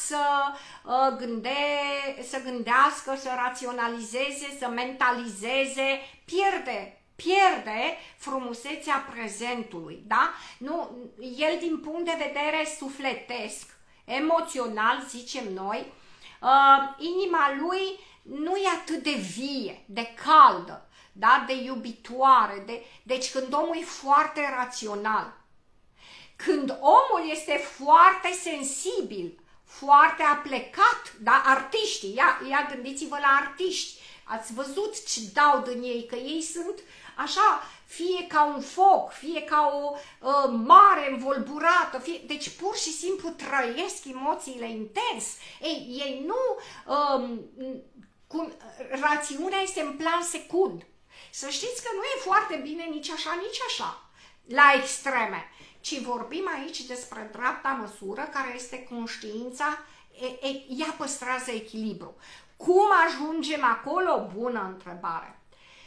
să gândească, să raționalizeze, să mentalizeze, pierde frumusețea prezentului, da? Nu, el din punct de vedere sufletesc, emoțional, zicem noi, inima lui nu e atât de vie, de caldă, da? De iubitoare, deci când omul e foarte rațional, când omul este foarte sensibil, foarte aplecat, da? Artiștii, ia gândiți-vă la artiști, ați văzut ce dau din ei, că ei sunt așa, fie ca un foc, fie ca o mare învolburată, deci pur și simplu trăiesc emoțiile intens. Ei nu, rațiunea este în plan secund. Să știți că nu e foarte bine nici așa, nici așa, la extreme, ci vorbim aici despre dreapta măsură, care este conștiința, ea păstrează echilibru. Cum ajungem acolo? Bună întrebare.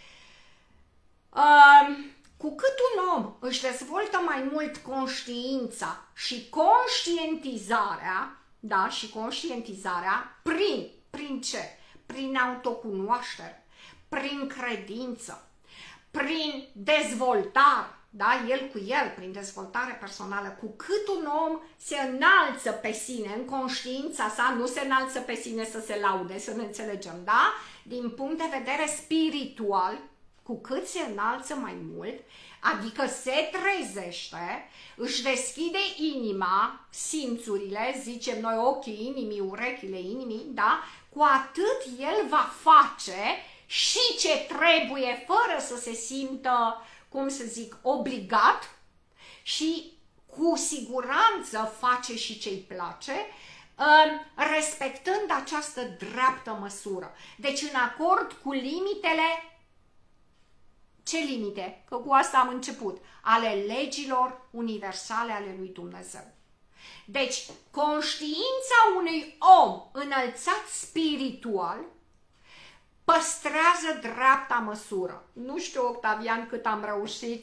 Cu cât un om își dezvoltă mai mult conștiința și conștientizarea, da, și conștientizarea prin ce? Prin autocunoaștere, prin credință, prin dezvoltare, da, el cu el, prin dezvoltare personală, cu cât un om se înalță pe sine, în conștiința sa, nu se înalță pe sine să se laude, să ne înțelegem, da? Din punct de vedere spiritual, cu cât se înalță mai mult, adică se trezește, își deschide inima, simțurile, zicem noi ochii inimii, urechile inimii, da? Cu atât el va face și ce trebuie, fără să se simtă, cum să zic, obligat, și cu siguranță face și ce-i place, respectând această dreaptă măsură. Deci în acord cu limitele, ce limite? Că cu asta am început, ale legilor universale ale lui Dumnezeu. Deci conștiința unui om înălțat spiritual păstrează dreapta măsură. Nu știu, Octavian, cât am reușit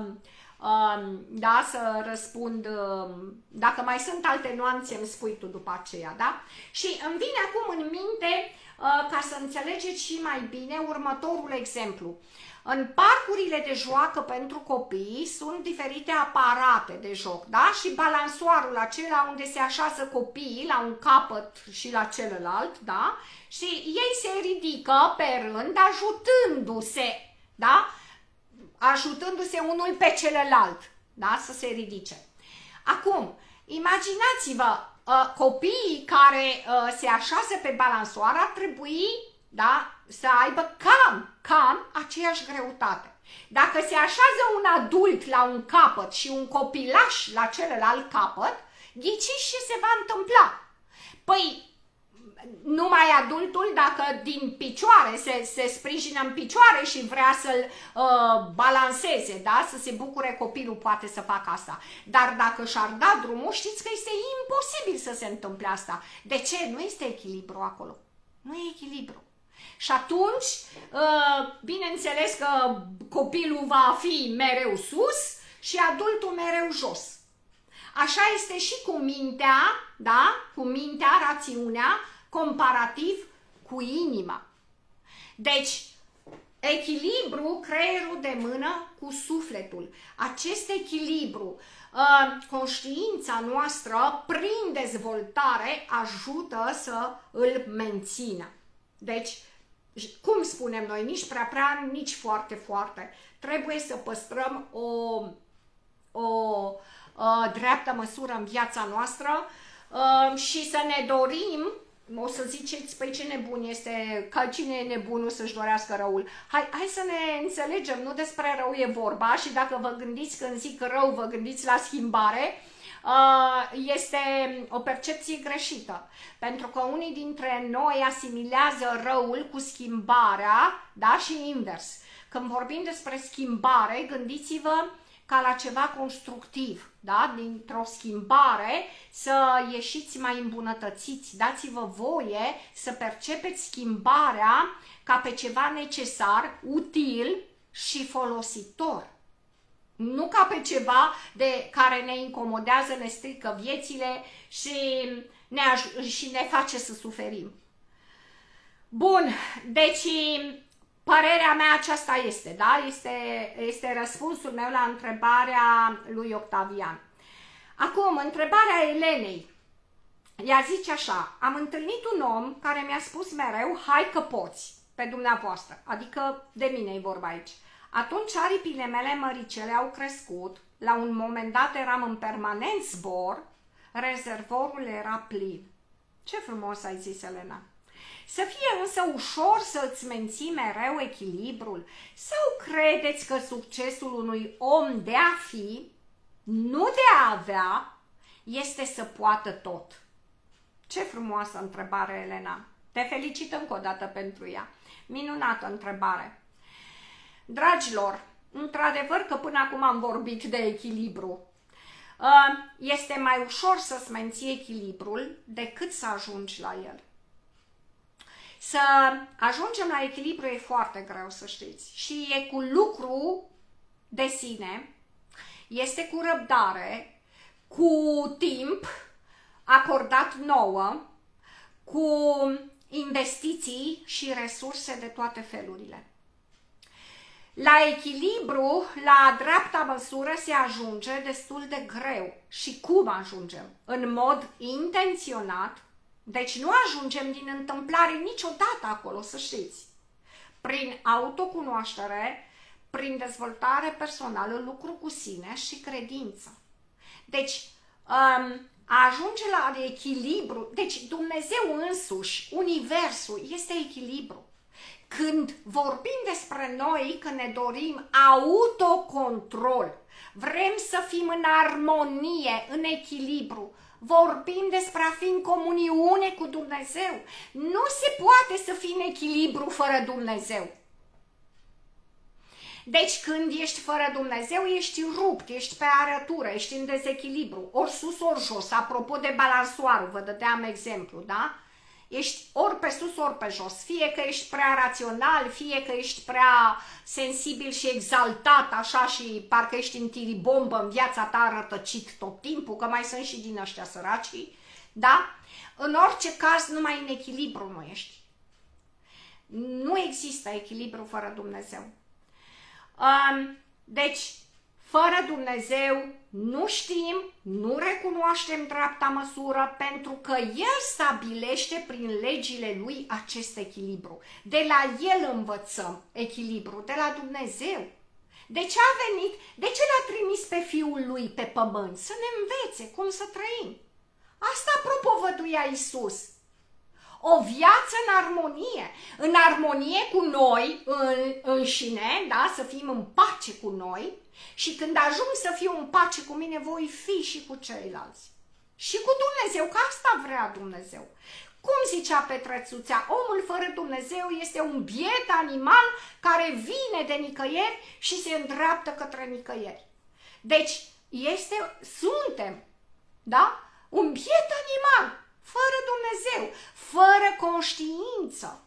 să răspund. Dacă mai sunt alte nuanțe, îmi spui tu după aceea, da? Și îmi vine acum în minte, ca să înțelegeți și mai bine, următorul exemplu. În parcurile de joacă pentru copii sunt diferite aparate de joc, da? Și balansoarul acela unde se așează copiii la un capăt și la celălalt, da? Și ei se ridică pe rând ajutându-se, da? Ajutându-se unul pe celălalt, da? Să se ridice. Acum, imaginați-vă, copiii care se așează pe balansoară ar trebui, da, să aibă cam aceeași greutate. Dacă se așează un adult la un capăt și un copilaș la celălalt capăt, ghiciți ce se va întâmpla? Păi, numai adultul, dacă din picioare se sprijină în picioare și vrea să-l balanceze, da? Să se bucure copilul, poate să facă asta. Dar dacă și-ar da drumul, știți că este imposibil să se întâmple asta. De ce? Nu este echilibru acolo. Nu e echilibru. Și atunci, bineînțeles că copilul va fi mereu sus și adultul mereu jos. Așa este și cu mintea, da? Cu mintea, rațiunea, comparativ cu inima. Deci, echilibru, creierul de mână cu sufletul. Acest echilibru, conștiința noastră, prin dezvoltare, ajută să îl mențină. Deci, cum spunem noi, nici prea, nici foarte. Trebuie să păstrăm o dreaptă măsură în viața noastră și să ne dorim. O să ziceți, păi ce nebun este, că cine e nebunul să-și dorească răul? Hai să ne înțelegem, nu despre rău e vorba și dacă vă gândiți când zic rău, vă gândiți la schimbare, este o percepție greșită. Pentru că unii dintre noi asimilează răul cu schimbarea, da, și invers. Când vorbim despre schimbare, gândiți-vă ca la ceva constructiv, da? Dintr-o schimbare să ieșiți mai îmbunătățiți. Dați-vă voie să percepeți schimbarea ca pe ceva necesar, util și folositor. Nu ca pe ceva care ne incomodează, ne strică viețile și ne face să suferim. Bun, deci părerea mea aceasta este, da? Este răspunsul meu la întrebarea lui Octavian. Acum, întrebarea Elenei. Ea zice așa: am întâlnit un om care mi-a spus mereu, hai că poți, pe dumneavoastră, adică de mine e vorba aici. Atunci aripile mele măricele au crescut, la un moment dat eram în permanent zbor, rezervorul era plin. Ce frumos ai zis, Elena! Să fie însă ușor să îți menții mereu echilibrul? Sau credeți că succesul unui om de a fi, nu de a avea, este să poată tot? Ce frumoasă întrebare, Elena! Te felicit încă o dată pentru ea. Minunată întrebare. Dragilor, într-adevăr că până acum am vorbit de echilibru. Este mai ușor să-ți menții echilibrul decât să ajungi la el. Să ajungem la echilibru e foarte greu, să știți. Și e cu lucru de sine, este cu răbdare, cu timp acordat nouă, cu investiții și resurse de toate felurile. La echilibru, la dreapta măsură, se ajunge destul de greu. Și cum ajungem? În mod intenționat. Deci nu ajungem din întâmplare niciodată acolo, să știți. Prin autocunoaștere, prin dezvoltare personală, lucru cu sine și credință. Deci, a ajunge la echilibru, deci Dumnezeu însuși, Universul, este echilibru. Când vorbim despre noi, că ne dorim autocontrol, vrem să fim în armonie, în echilibru, vorbim despre a fi în comuniune cu Dumnezeu. Nu se poate să fii în echilibru fără Dumnezeu. Deci când ești fără Dumnezeu, ești rupt, ești pe arătură, ești în dezechilibru, ori sus, ori jos. Apropo de balansoarul, vă dădeam exemplu, da? Ești ori pe sus, ori pe jos. Fie că ești prea rațional, fie că ești prea sensibil și exaltat, așa, și parcă ești în tiribombă în viața ta, rătăcit tot timpul, că mai sunt și din ăștia săracii, da? În orice caz, numai în echilibru nu ești. Nu există echilibru fără Dumnezeu. Deci, fără Dumnezeu nu știm, nu recunoaștem dreapta măsură, pentru că El stabilește prin legile Lui acest echilibru. De la El învățăm echilibru, de la Dumnezeu. De ce a venit? De ce L-a trimis pe Fiul Lui pe pământ? Să ne învețe cum să trăim. Asta propovăduia Iisus. O viață în armonie cu noi înșine, da? Să fim în pace cu noi, și când ajung să fiu în pace cu mine, voi fi și cu ceilalți. Și cu Dumnezeu, că asta vrea Dumnezeu. Cum zicea Petrețuțea, omul fără Dumnezeu este un biet animal care vine de nicăieri și se îndreaptă către nicăieri. Deci, suntem, da? Un biet animal, fără Dumnezeu, fără conștiință.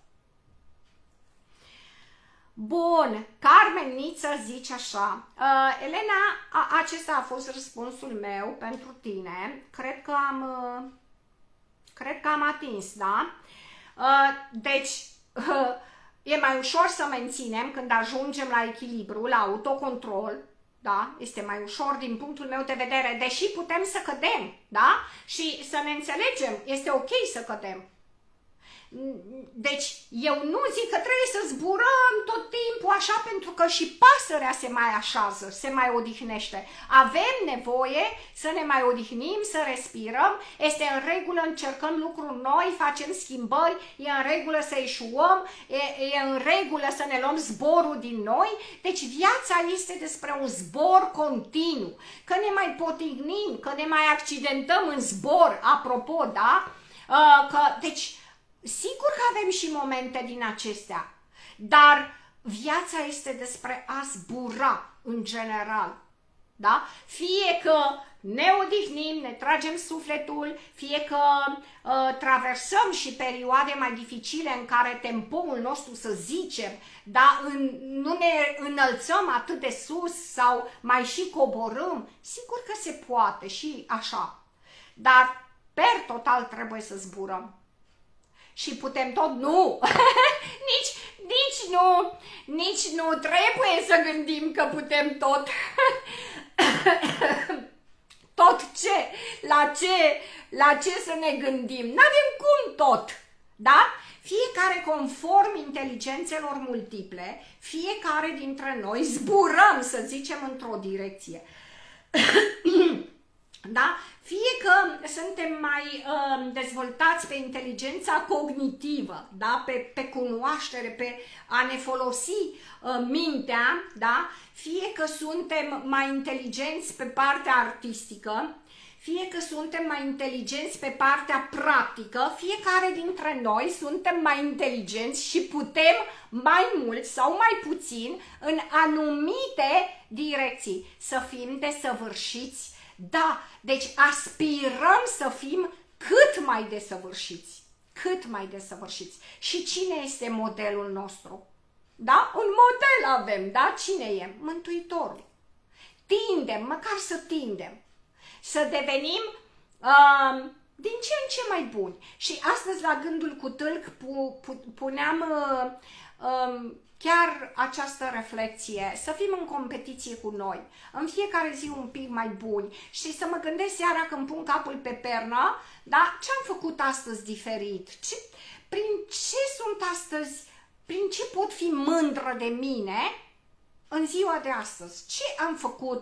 Bun, Carmen Niță zice așa: Elena, acesta a fost răspunsul meu pentru tine. Cred Cred că am atins, da? Deci, e mai ușor să menținem când ajungem la echilibru, la autocontrol, da? Este mai ușor din punctul meu de vedere, deși putem să cădem, da? Și să ne înțelegem, este ok să cădem. Deci, eu nu zic că trebuie să zburăm tot timpul așa, pentru că și pasărea se mai așează, se mai odihnește. Avem nevoie să ne mai odihnim, să respirăm, este în regulă, încercăm lucruri noi, facem schimbări, e în regulă să eșuăm, e în regulă să ne luăm zborul din noi. Deci viața este despre un zbor continuu, că ne mai potignim, că ne mai accidentăm în zbor, apropo, da? Deci, sigur că avem și momente din acestea, dar viața este despre a zbura în general, da? Fie că ne odihnim, ne tragem sufletul, fie că traversăm și perioade mai dificile în care tempoul nostru, să zicem, da, nu ne înălțăm atât de sus sau mai și coborâm, sigur că se poate și așa, dar per total trebuie să zburăm. Și putem tot? Nu! nici nu trebuie să gândim că putem tot. Tot ce? La ce să ne gândim? N-avem cum tot, da? Fiecare conform inteligențelor multiple, fiecare dintre noi zburăm, să zicem, într-o direcție. Da? Fie că suntem mai dezvoltați pe inteligența cognitivă, da? Pe cunoaștere, pe a ne folosi mintea, da? Fie că suntem mai inteligenți pe partea artistică, fie că suntem mai inteligenți pe partea practică, fiecare dintre noi suntem mai inteligenți și putem mai mult sau mai puțin în anumite direcții să fim desăvârșiți. Da, deci aspirăm să fim cât mai desăvârșiți, cât mai desăvârșiți. Și cine este modelul nostru? Da? Un model avem, da? Cine e? Mântuitorul. Tindem, măcar să tindem, să devenim din ce în ce mai buni. Și astăzi la Gândul cu Tâlc puneam chiar această reflexie, să fim în competiție cu noi, în fiecare zi un pic mai buni și să mă gândesc seara când pun capul pe pernă, da, ce am făcut astăzi diferit, prin ce sunt astăzi, prin ce pot fi mândră de mine în ziua de astăzi, ce am făcut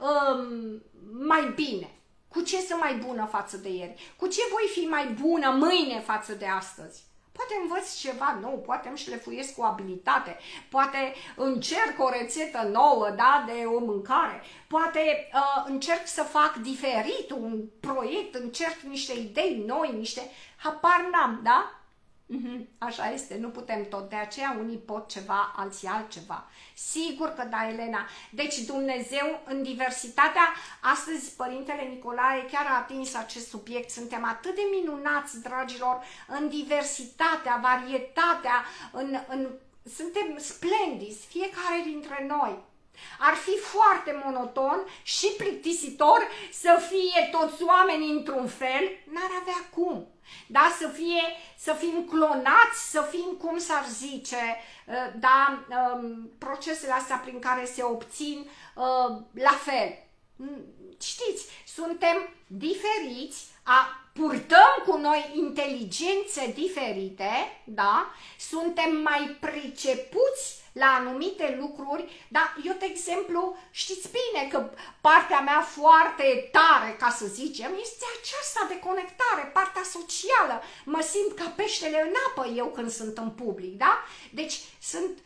mai bine, cu ce sunt mai bună față de ieri, cu ce voi fi mai bună mâine față de astăzi. Poate învăț ceva nou, poate îmi șlefuiesc o abilitate, poate încerc o rețetă nouă, da, de o mâncare, poate încerc să fac diferit un proiect, încerc niște idei noi, niște habar n-am, da? Așa este, nu putem tot, de aceea unii pot ceva, alții altceva. Sigur că da, Elena. Deci Dumnezeu în diversitatea, astăzi Părintele Nicolae chiar a atins acest subiect, suntem atât de minunați, dragilor, în diversitatea, varietatea, suntem splendiți, fiecare dintre noi. Ar fi foarte monoton și plictisitor să fie toți oamenii într-un fel, n-ar avea cum. Da, să fim clonați, să fim, cum s-ar zice, da, procesele astea prin care se obțin la fel. Știți, suntem diferiți, purtăm cu noi inteligențe diferite, da, suntem mai pricepuți la anumite lucruri, dar eu, de exemplu, știți bine că partea mea foarte tare, ca să zicem, este aceasta de conectare, partea socială. Mă simt ca peștele în apă eu când sunt în public, da? Deci sunt...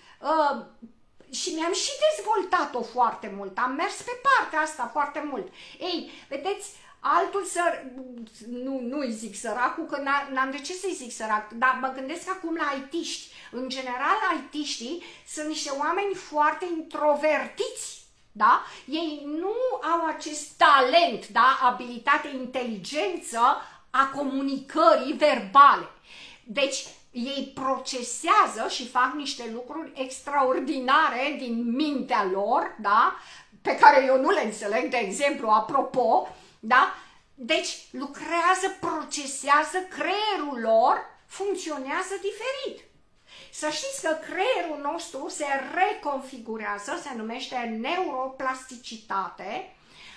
și mi-am și dezvoltat-o foarte mult, am mers pe partea asta foarte mult. Ei, vedeți, altul nu-i zic săracul, că n-am de ce să-i zic sărac, dar mă gândesc acum la IT-ști. În general, IT-știi sunt niște oameni foarte introvertiți, da? Ei nu au acest talent, da? Abilitate, inteligență a comunicării verbale. Deci, ei procesează și fac niște lucruri extraordinare din mintea lor, da? Pe care eu nu le înțeleg, de exemplu, apropo, da? Deci lucrează, procesează, creierul lor funcționează diferit. Să știți că creierul nostru se reconfigurează, se numește neuroplasticitate.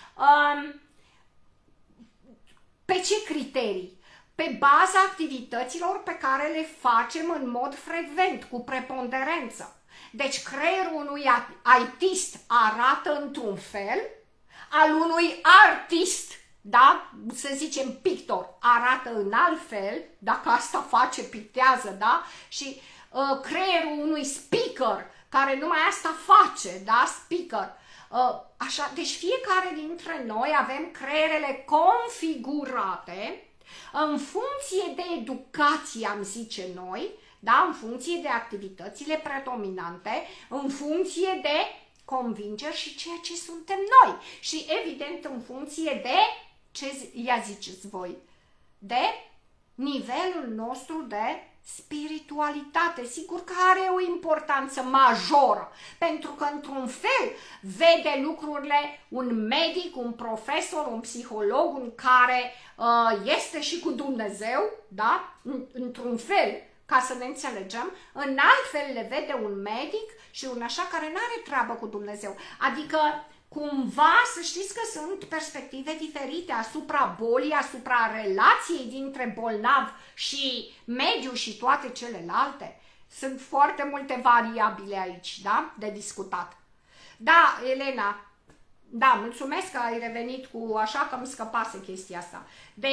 Pe ce criterii? Pe baza activităților pe care le facem în mod frecvent, cu preponderență. Deci creierul unui artist arată într-un fel, al unui artist, da? Să zicem pictor, arată în alt fel, dacă asta face, pictează, da? Și creierul unui speaker, care numai asta face, da? Speaker. Așa, deci fiecare dintre noi avem creierele configurate în funcție de educație, am zice noi, da? În funcție de activitățile predominante, în funcție de convingeri și ceea ce suntem noi. Și evident în funcție de, ce ia ziceți voi, de nivelul nostru de spiritualitate. Sigur că are o importanță majoră, pentru că într-un fel vede lucrurile un medic, un profesor, un psiholog, un care este și cu Dumnezeu, da? Într-un fel, ca să ne înțelegem, în alt fel le vede un medic și un așa care nu are treabă cu Dumnezeu. Adică cumva să știți că sunt perspective diferite asupra bolii, asupra relației dintre bolnav și mediu și toate celelalte. Sunt foarte multe variabile aici, da? De discutat. Da, Elena, da, mulțumesc că ai revenit cu așa că îmi scăpase chestia asta.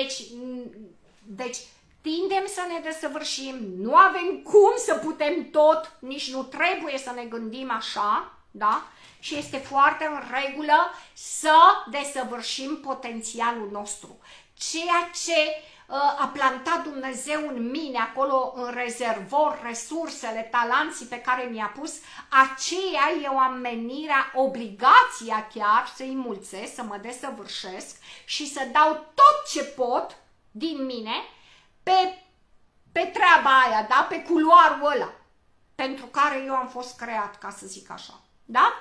Deci tindem să ne desăvârșim, nu avem cum să putem tot, nici nu trebuie să ne gândim așa, da? Și este foarte în regulă să desăvârșim potențialul nostru. Ceea ce a plantat Dumnezeu în mine, acolo în rezervor, resursele, talanții pe care mi-a pus, aceea eu am menirea, obligația chiar să-i mulțesc, să mă desăvârșesc și să dau tot ce pot din mine pe treaba aia, da? Pe culoarul ăla pentru care eu am fost creat, ca să zic așa. Da?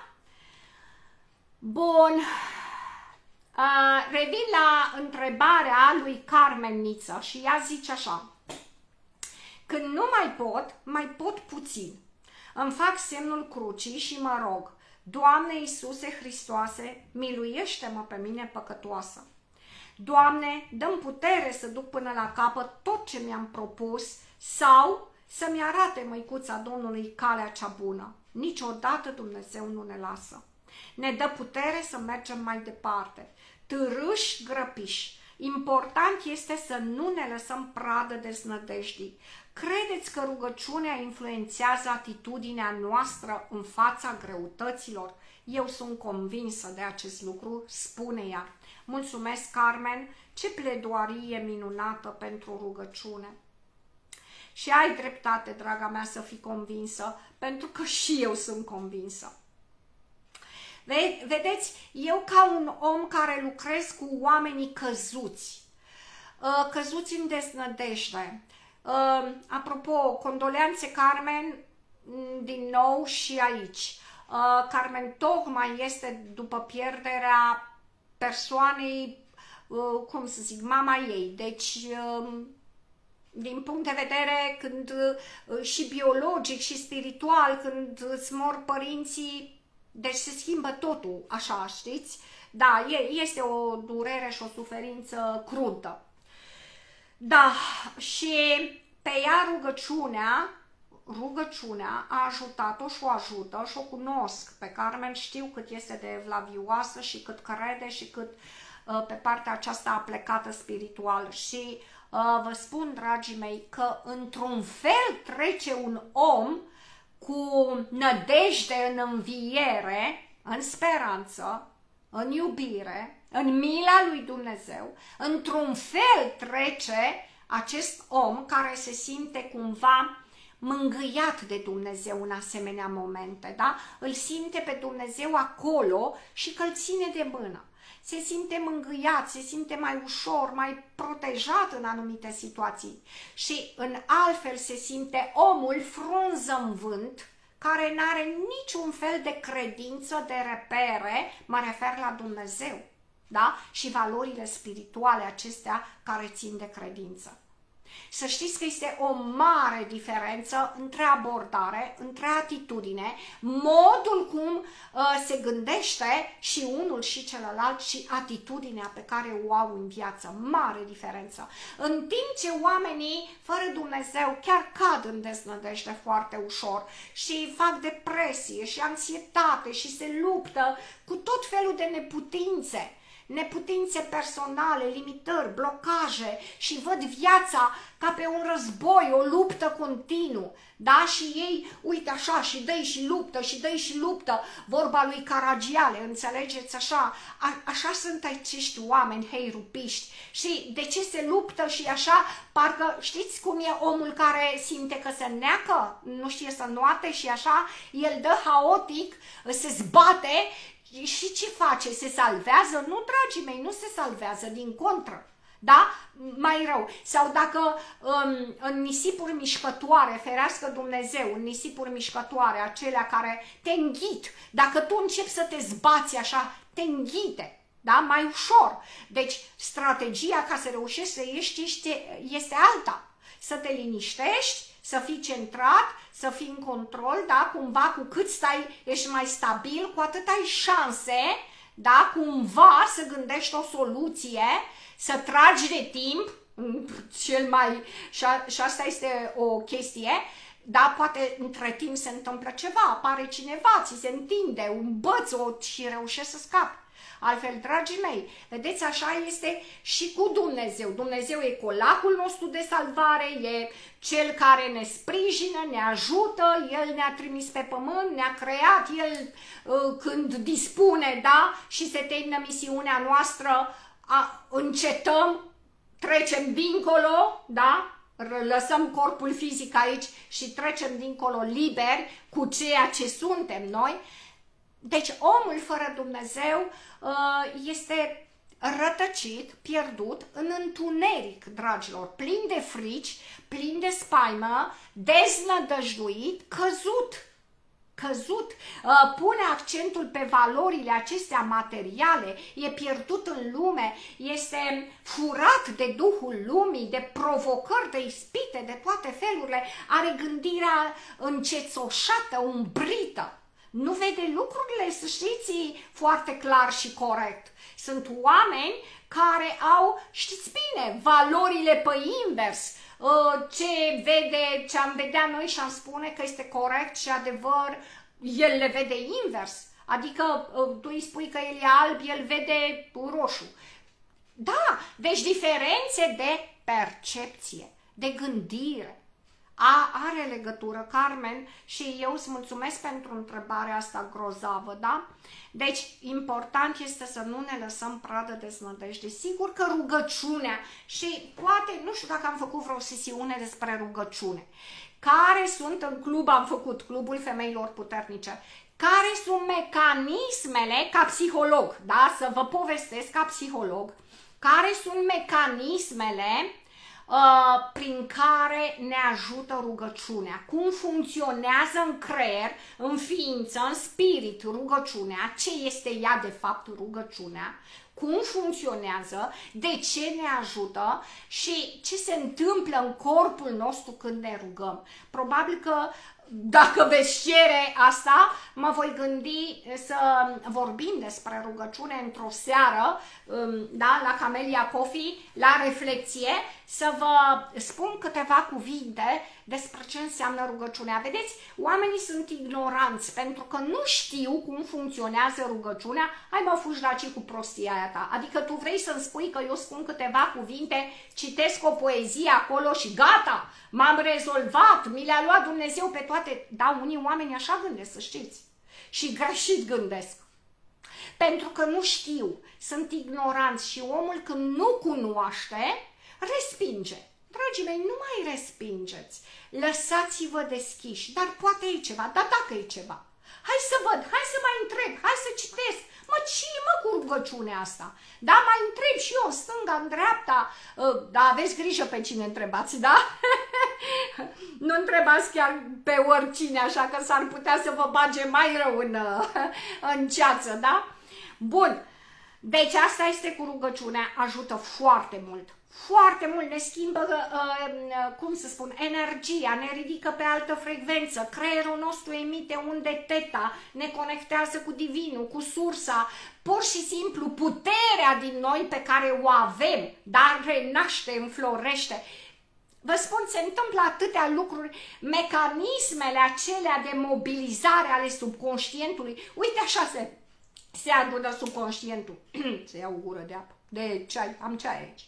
Bun. Revin la întrebarea lui Carmen Niță și ea zice așa: când nu mai pot puțin. Îmi fac semnul crucii și mă rog: Doamne Iisuse Hristoase, miluiește-mă pe mine păcătoasă. Doamne, dă-mi putere să duc până la capăt tot ce mi-am propus sau să-mi arate măicuța Domnului calea cea bună. Niciodată Dumnezeu nu ne lasă. Ne dă putere să mergem mai departe. Târâși, grăpiși. Important este să nu ne lăsăm pradă deznădejdii. Credeți că rugăciunea influențează atitudinea noastră în fața greutăților? Eu sunt convinsă de acest lucru, spune ea. Mulțumesc, Carmen, ce pledoarie minunată pentru rugăciune. Și ai dreptate, draga mea, să fii convinsă, pentru că și eu sunt convinsă. Vedeți, eu ca un om care lucrez cu oamenii căzuți în deznădejde. Apropo, condoleanțe, Carmen, din nou și aici. Carmen tocmai este după pierderea persoanei, cum să zic, mama ei. Deci, din punct de vedere când și biologic și spiritual, când îți mor părinții, deci se schimbă totul, așa, știți? Da, este o durere și o suferință cruntă. Da, și pe ea rugăciunea a ajutat-o și o ajută și o cunosc. Pe Carmen știu cât este de evlavioasă și cât crede și cât pe partea aceasta aplecată spiritual. Și vă spun, dragii mei, că într-un fel trece un om cu nădejde în înviere, în speranță, în iubire, în mila lui Dumnezeu, într-un fel trece acest om care se simte cumva mângâiat de Dumnezeu în asemenea momente, da? Îl simte pe Dumnezeu acolo și că îl ține de mână. Se simte mângâiat, se simte mai ușor, mai protejat în anumite situații și în altfel se simte omul frunză în vânt, care n-are niciun fel de credință, de repere, mă refer la Dumnezeu. da? Și valorile spirituale acestea care țin de credință. Să știți că este o mare diferență între abordare, între atitudine, modul cum se gândește și unul și celălalt și atitudinea pe care o au în viață. Mare diferență. În timp ce oamenii fără Dumnezeu chiar cad în deznădejde foarte ușor și fac depresie și anxietate și se luptă cu tot felul de neputințe personale, limitări, blocaje și văd viața ca pe un război, o luptă continuu, da? Și ei, uite așa, și dă-i și luptă, și dă-i și luptă, vorba lui Caragiale, înțelegeți așa? Așa sunt acești oameni, hei, rupiști. Și de ce se luptă și așa, parcă știți cum e omul care simte că se neacă, nu știe să nuate și așa, el dă haotic, se zbate. Și ce face? Se salvează? Nu, dragii mei, nu se salvează, din contră. Da? Mai rău. Sau dacă în nisipuri mișcătoare, ferească Dumnezeu, în nisipuri mișcătoare, acelea care te înghit, dacă tu începi să te zbați așa, te înghite, da? Mai ușor. Deci, strategia ca să reușești să ieși este alta. Să te liniștești, să fii centrat, să fii în control, da? Cumva cu cât ești mai stabil, cu atât ai șanse, da? Cumva să gândești o soluție, să tragi de timp, și asta este o chestie, da? Poate între timp se întâmplă ceva, apare cineva, ți se întinde un băț și reușești să scapi. Altfel, dragii mei, vedeți, așa este și cu Dumnezeu. Dumnezeu e colacul nostru de salvare, e Cel care ne sprijină, ne ajută, El ne-a trimis pe pământ, ne-a creat, El când dispune, da, și se termină misiunea noastră, încetăm, trecem dincolo, da, lăsăm corpul fizic aici și trecem dincolo liberi cu ceea ce suntem noi. Deci omul fără Dumnezeu este rătăcit, pierdut în întuneric, dragilor, plin de frici, plin de spaimă, deznădăjduit, căzut, pune accentul pe valorile acestea materiale, e pierdut în lume, este furat de duhul lumii, de provocări, de ispite, de toate felurile, are gândirea încețoșată, umbrită. Nu vede lucrurile, să știți, foarte clar și corect. Sunt oameni care au, știți bine, valorile pe invers. Ce vede, ce am vedea noi și am spune că este corect și adevăr, el le vede invers. Adică tu îi spui că el e alb, el vede roșu. Da, deci diferențe de percepție, de gândire. Are legătură, Carmen, și eu îți mulțumesc pentru întrebarea asta grozavă, da? Deci, important este să nu ne lăsăm pradă deznădejde. Sigur că rugăciunea, și poate, nu știu dacă am făcut vreo sesiune despre rugăciune, care sunt în club, am făcut Clubul Femeilor Puternice, care sunt mecanismele ca psiholog, da? Să vă povestesc ca psiholog, care sunt mecanismele prin care ne ajută rugăciunea, cum funcționează în creier, în ființă, în spirit rugăciunea, ce este ea de fapt rugăciunea, cum funcționează, de ce ne ajută și ce se întâmplă în corpul nostru când ne rugăm. Probabil că dacă veți cere asta, mă voi gândi să vorbim despre rugăciune într-o seară, da, la Camelia Coffee, la reflexie, să vă spun câteva cuvinte despre ce înseamnă rugăciunea. Vedeți, oamenii sunt ignoranți pentru că nu știu cum funcționează rugăciunea. Hai mă, fugi la cu prostia aia ta. Adică tu vrei să-mi spui că eu spun câteva cuvinte, citesc o poezie acolo și gata, m-am rezolvat, mi le-a luat Dumnezeu pe toate. Da, unii oameni așa gândesc, să știți. Și greșit gândesc. Pentru că nu știu, sunt ignoranți și omul când nu cunoaște, respinge. Dragii mei, nu mai respingeți, lăsați-vă deschiși, dar poate e ceva, dar dacă e ceva, hai să văd, hai să mai întreb, hai să citesc, mă, ce mă cu rugăciunea asta? Da, mai întreb și eu, în stânga, în dreapta, da, aveți grijă pe cine întrebați, da? Nu întrebați chiar pe oricine, așa că s-ar putea să vă bage mai rău în ceață, da? Bun. Deci asta este cu rugăciunea, ajută foarte mult. Foarte mult, ne schimbă, cum să spun, energia, ne ridică pe altă frecvență, creierul nostru emite unde teta, ne conectează cu divinul, cu sursa, pur și simplu puterea din noi pe care o avem, dar renaște, înflorește. Vă spun, se întâmplă atâtea lucruri, mecanismele acelea de mobilizare ale subconștientului, uite așa se adună subconștientul. Se ia o gură de apă, de ceai, am ceai aici.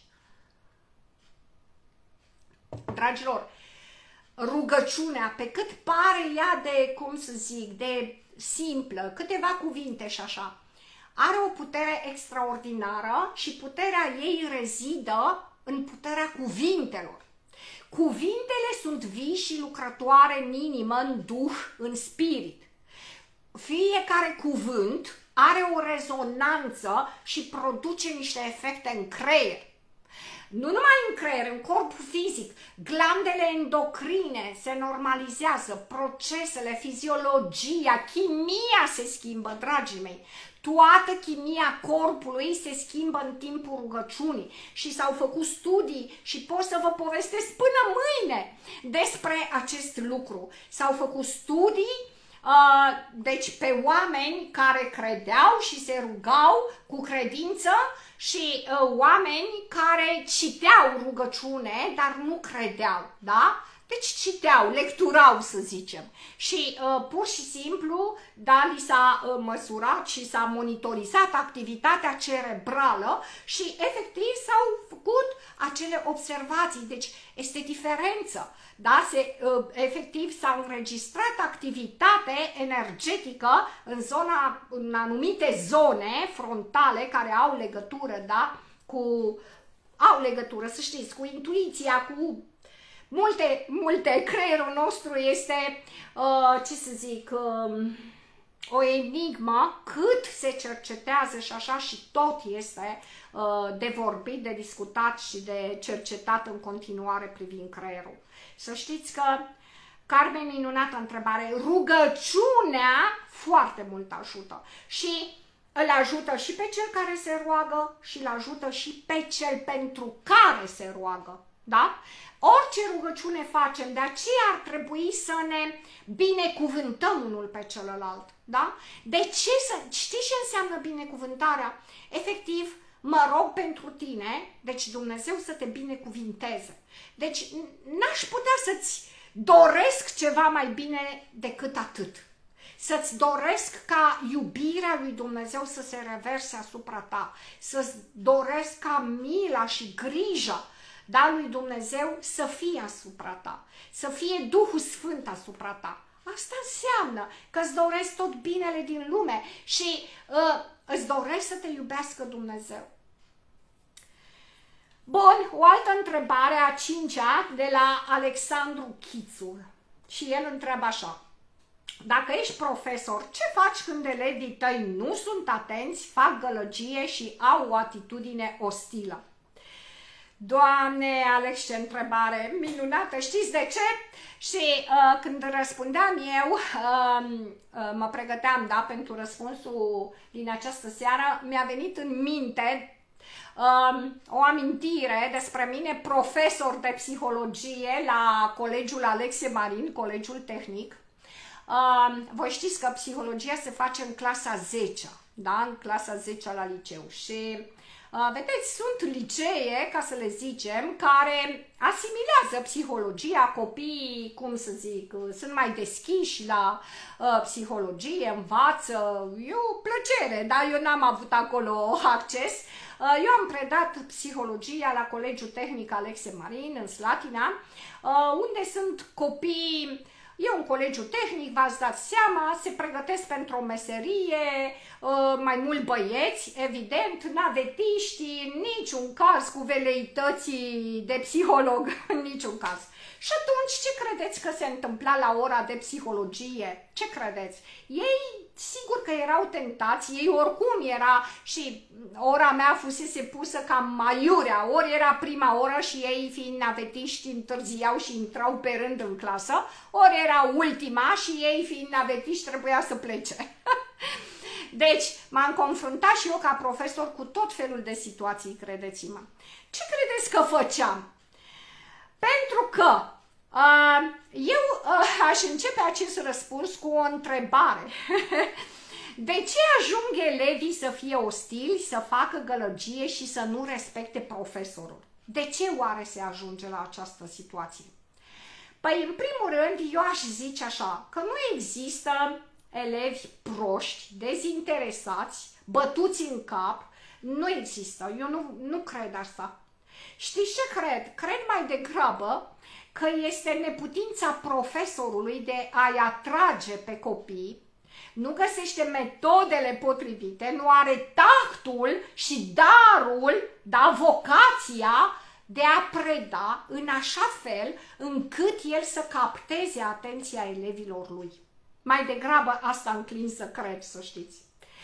Dragilor, rugăciunea, pe cât pare ea de, cum să zic, de simplă, câteva cuvinte și așa, are o putere extraordinară și puterea ei rezidă în puterea cuvintelor. Cuvintele sunt vii și lucrătoare în inimă, în duh, în spirit. Fiecare cuvânt are o rezonanță și produce niște efecte în creier. Nu numai în creier, în corpul fizic, glandele endocrine se normalizează, procesele, fiziologia, chimia se schimbă, dragii mei. Toată chimia corpului se schimbă în timpul rugăciunii și s-au făcut studii și pot să vă povestesc până mâine despre acest lucru. S-au făcut studii deci pe oameni care credeau și se rugau cu credință și oameni care citeau rugăciune, dar nu credeau, da? Deci citeau, lecturau, să zicem. Și pur și simplu, da, li s-a măsurat și s-a monitorizat activitatea cerebrală și efectiv s-au făcut acele observații. Deci este diferență. Da? Efectiv s-a înregistrat activitate energetică în anumite zone frontale care au legătură, da? Au legătură, să știți, cu intuiția, cu multe. Creierul nostru este, ce să zic, o enigmă, cât se cercetează și așa, și tot este de vorbit, de discutat și de cercetat în continuare privind creierul. Să știți că, Carmen, minunată întrebare, rugăciunea foarte mult ajută și îl ajută și pe cel care se roagă și îl ajută și pe cel pentru care se roagă. Da? Orice rugăciune facem, de aceea ar trebui să ne binecuvântăm unul pe celălalt. Da? De ce știi ce înseamnă binecuvântarea? Efectiv, mă rog pentru tine, deci Dumnezeu să te binecuvinteze. Deci n-aș putea să-ți doresc ceva mai bine decât atât. Să-ți doresc ca iubirea lui Dumnezeu să se reverse asupra ta, să-ți doresc ca mila și grija, da, lui Dumnezeu să fie asupra ta, să fie Duhul Sfânt asupra ta. Asta înseamnă că îți doresc tot binele din lume și îți doresc să te iubească Dumnezeu. Bun, o altă întrebare, a cincea, de la Alexandru Chițu. Și el întreabă așa: dacă ești profesor, ce faci când elevii tăi nu sunt atenți, fac gălăgie și au o atitudine ostilă? Doamne, Alex, ce întrebare minunată! Știți de ce? Și când răspundeam eu, mă pregăteam, da, pentru răspunsul din această seară, mi-a venit în minte o amintire despre mine, profesor de psihologie la Colegiul Alexe Marin, Colegiul Tehnic. Voi știți că psihologia se face în clasa 10, da? În clasa 10 la liceu și vedeți, sunt licee, ca să le zicem, care asimilează psihologia, copiii, cum să zic, sunt mai deschiși la psihologie, învață, e o plăcere, dar eu n-am avut acolo acces. Eu am predat psihologia la Colegiul Tehnic Alexe Marin, în Slatina, unde sunt copii. E un colegiu tehnic, v-ați dat seama, se pregătesc pentru o meserie, mai mulți băieți, evident, navetiști, în niciun caz cu veleității de psiholog, în niciun caz. Și atunci, ce credeți că se întâmpla la ora de psihologie? Ce credeți? Ei, sigur că erau tentați, ei oricum era, și ora mea fusese pusă cam maiurea, ori era prima oră și ei, fiind navetiști, întârziau și intrau pe rând în clasă, ori era ultima și ei, fiind navetiști, trebuia să plece. Deci, m-am confruntat și eu ca profesor cu tot felul de situații, credeți-mă. Ce credeți că făceam? Pentru că eu aș începe acest răspuns cu o întrebare. De ce ajung elevii să fie ostili, să facă gălăgie și să nu respecte profesorul? De ce oare se ajunge la această situație? Păi, în primul rând, eu aș zice așa, că nu există elevi proști, dezinteresați, bătuți în cap. Nu există, eu nu cred asta. Știți ce cred? Cred mai degrabă că este neputința profesorului de a-i atrage pe copii, nu găsește metodele potrivite, nu are tactul și darul, da, vocația de a preda în așa fel încât el să capteze atenția elevilor lui. Mai degrabă asta înclin să cred, să știți.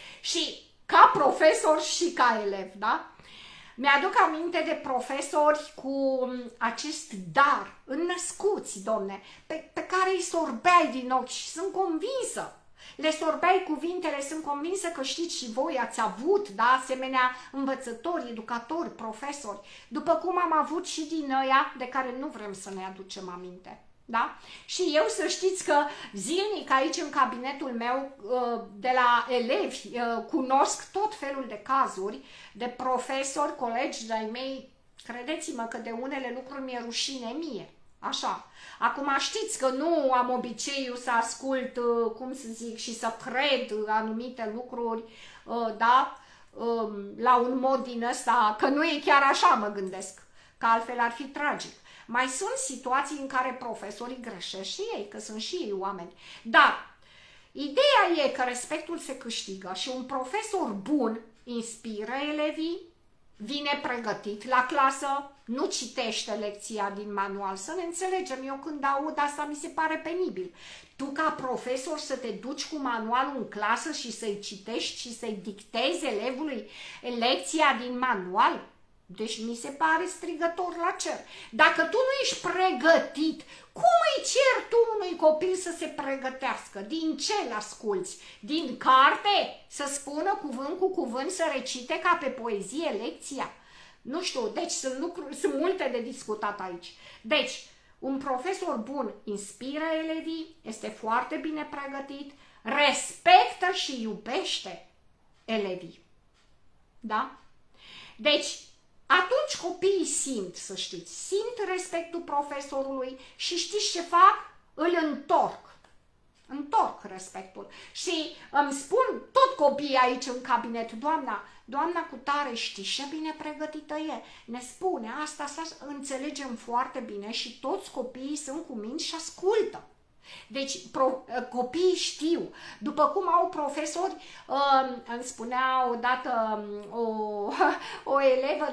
Și ca profesor și ca elev, da? Mi-aduc aminte de profesori cu acest dar înnăscuți, domne, pe care îi sorbeai din ochi și sunt convinsă. Le sorbeai cuvintele, sunt convinsă că știți și voi, ați avut, da, asemenea învățători, educatori, profesori, după cum am avut și din ăia de care nu vrem să ne aducem aminte. Da? Și eu să știți că zilnic aici în cabinetul meu de la elevi cunosc tot felul de cazuri de profesori, colegi de-ai mei, credeți-mă că de unele lucruri mi-e rușine mie. Așa. Acum știți că nu am obiceiul să ascult, cum să zic, și să cred anumite lucruri, da, la un mod din ăsta, că nu e chiar așa, mă gândesc, că altfel ar fi tragic. Mai sunt situații în care profesorii greșesc și ei, că sunt și ei oameni. Dar ideea e că respectul se câștigă și un profesor bun inspiră elevii, vine pregătit la clasă, nu citește lecția din manual, să ne înțelegem. Eu când aud asta mi se pare penibil. Tu ca profesor să te duci cu manualul în clasă și să-i citești și să-i dictezi elevului lecția din manual? Deci mi se pare strigător la cer. Dacă tu nu ești pregătit, cum îi ceri tu unui copil să se pregătească? Din ce l-asculți? Din carte? Să spună cuvânt cu cuvânt, să recite ca pe poezie lecția? Nu știu, deci sunt multe de discutat aici. Deci, un profesor bun inspiră elevii, este foarte bine pregătit, respectă și iubește elevii. Da? Deci, atunci copiii simt, să știți, simt respectul profesorului și știți ce fac? Îl întorc respectul. Și îmi spun tot copiii aici în cabinet, doamna cu tare, știți ce bine pregătită e? Ne spune asta, înțelegem foarte bine și toți copiii sunt cuminți și ascultă. Deci copiii știu, după cum au profesori, îmi spunea odată o elevă,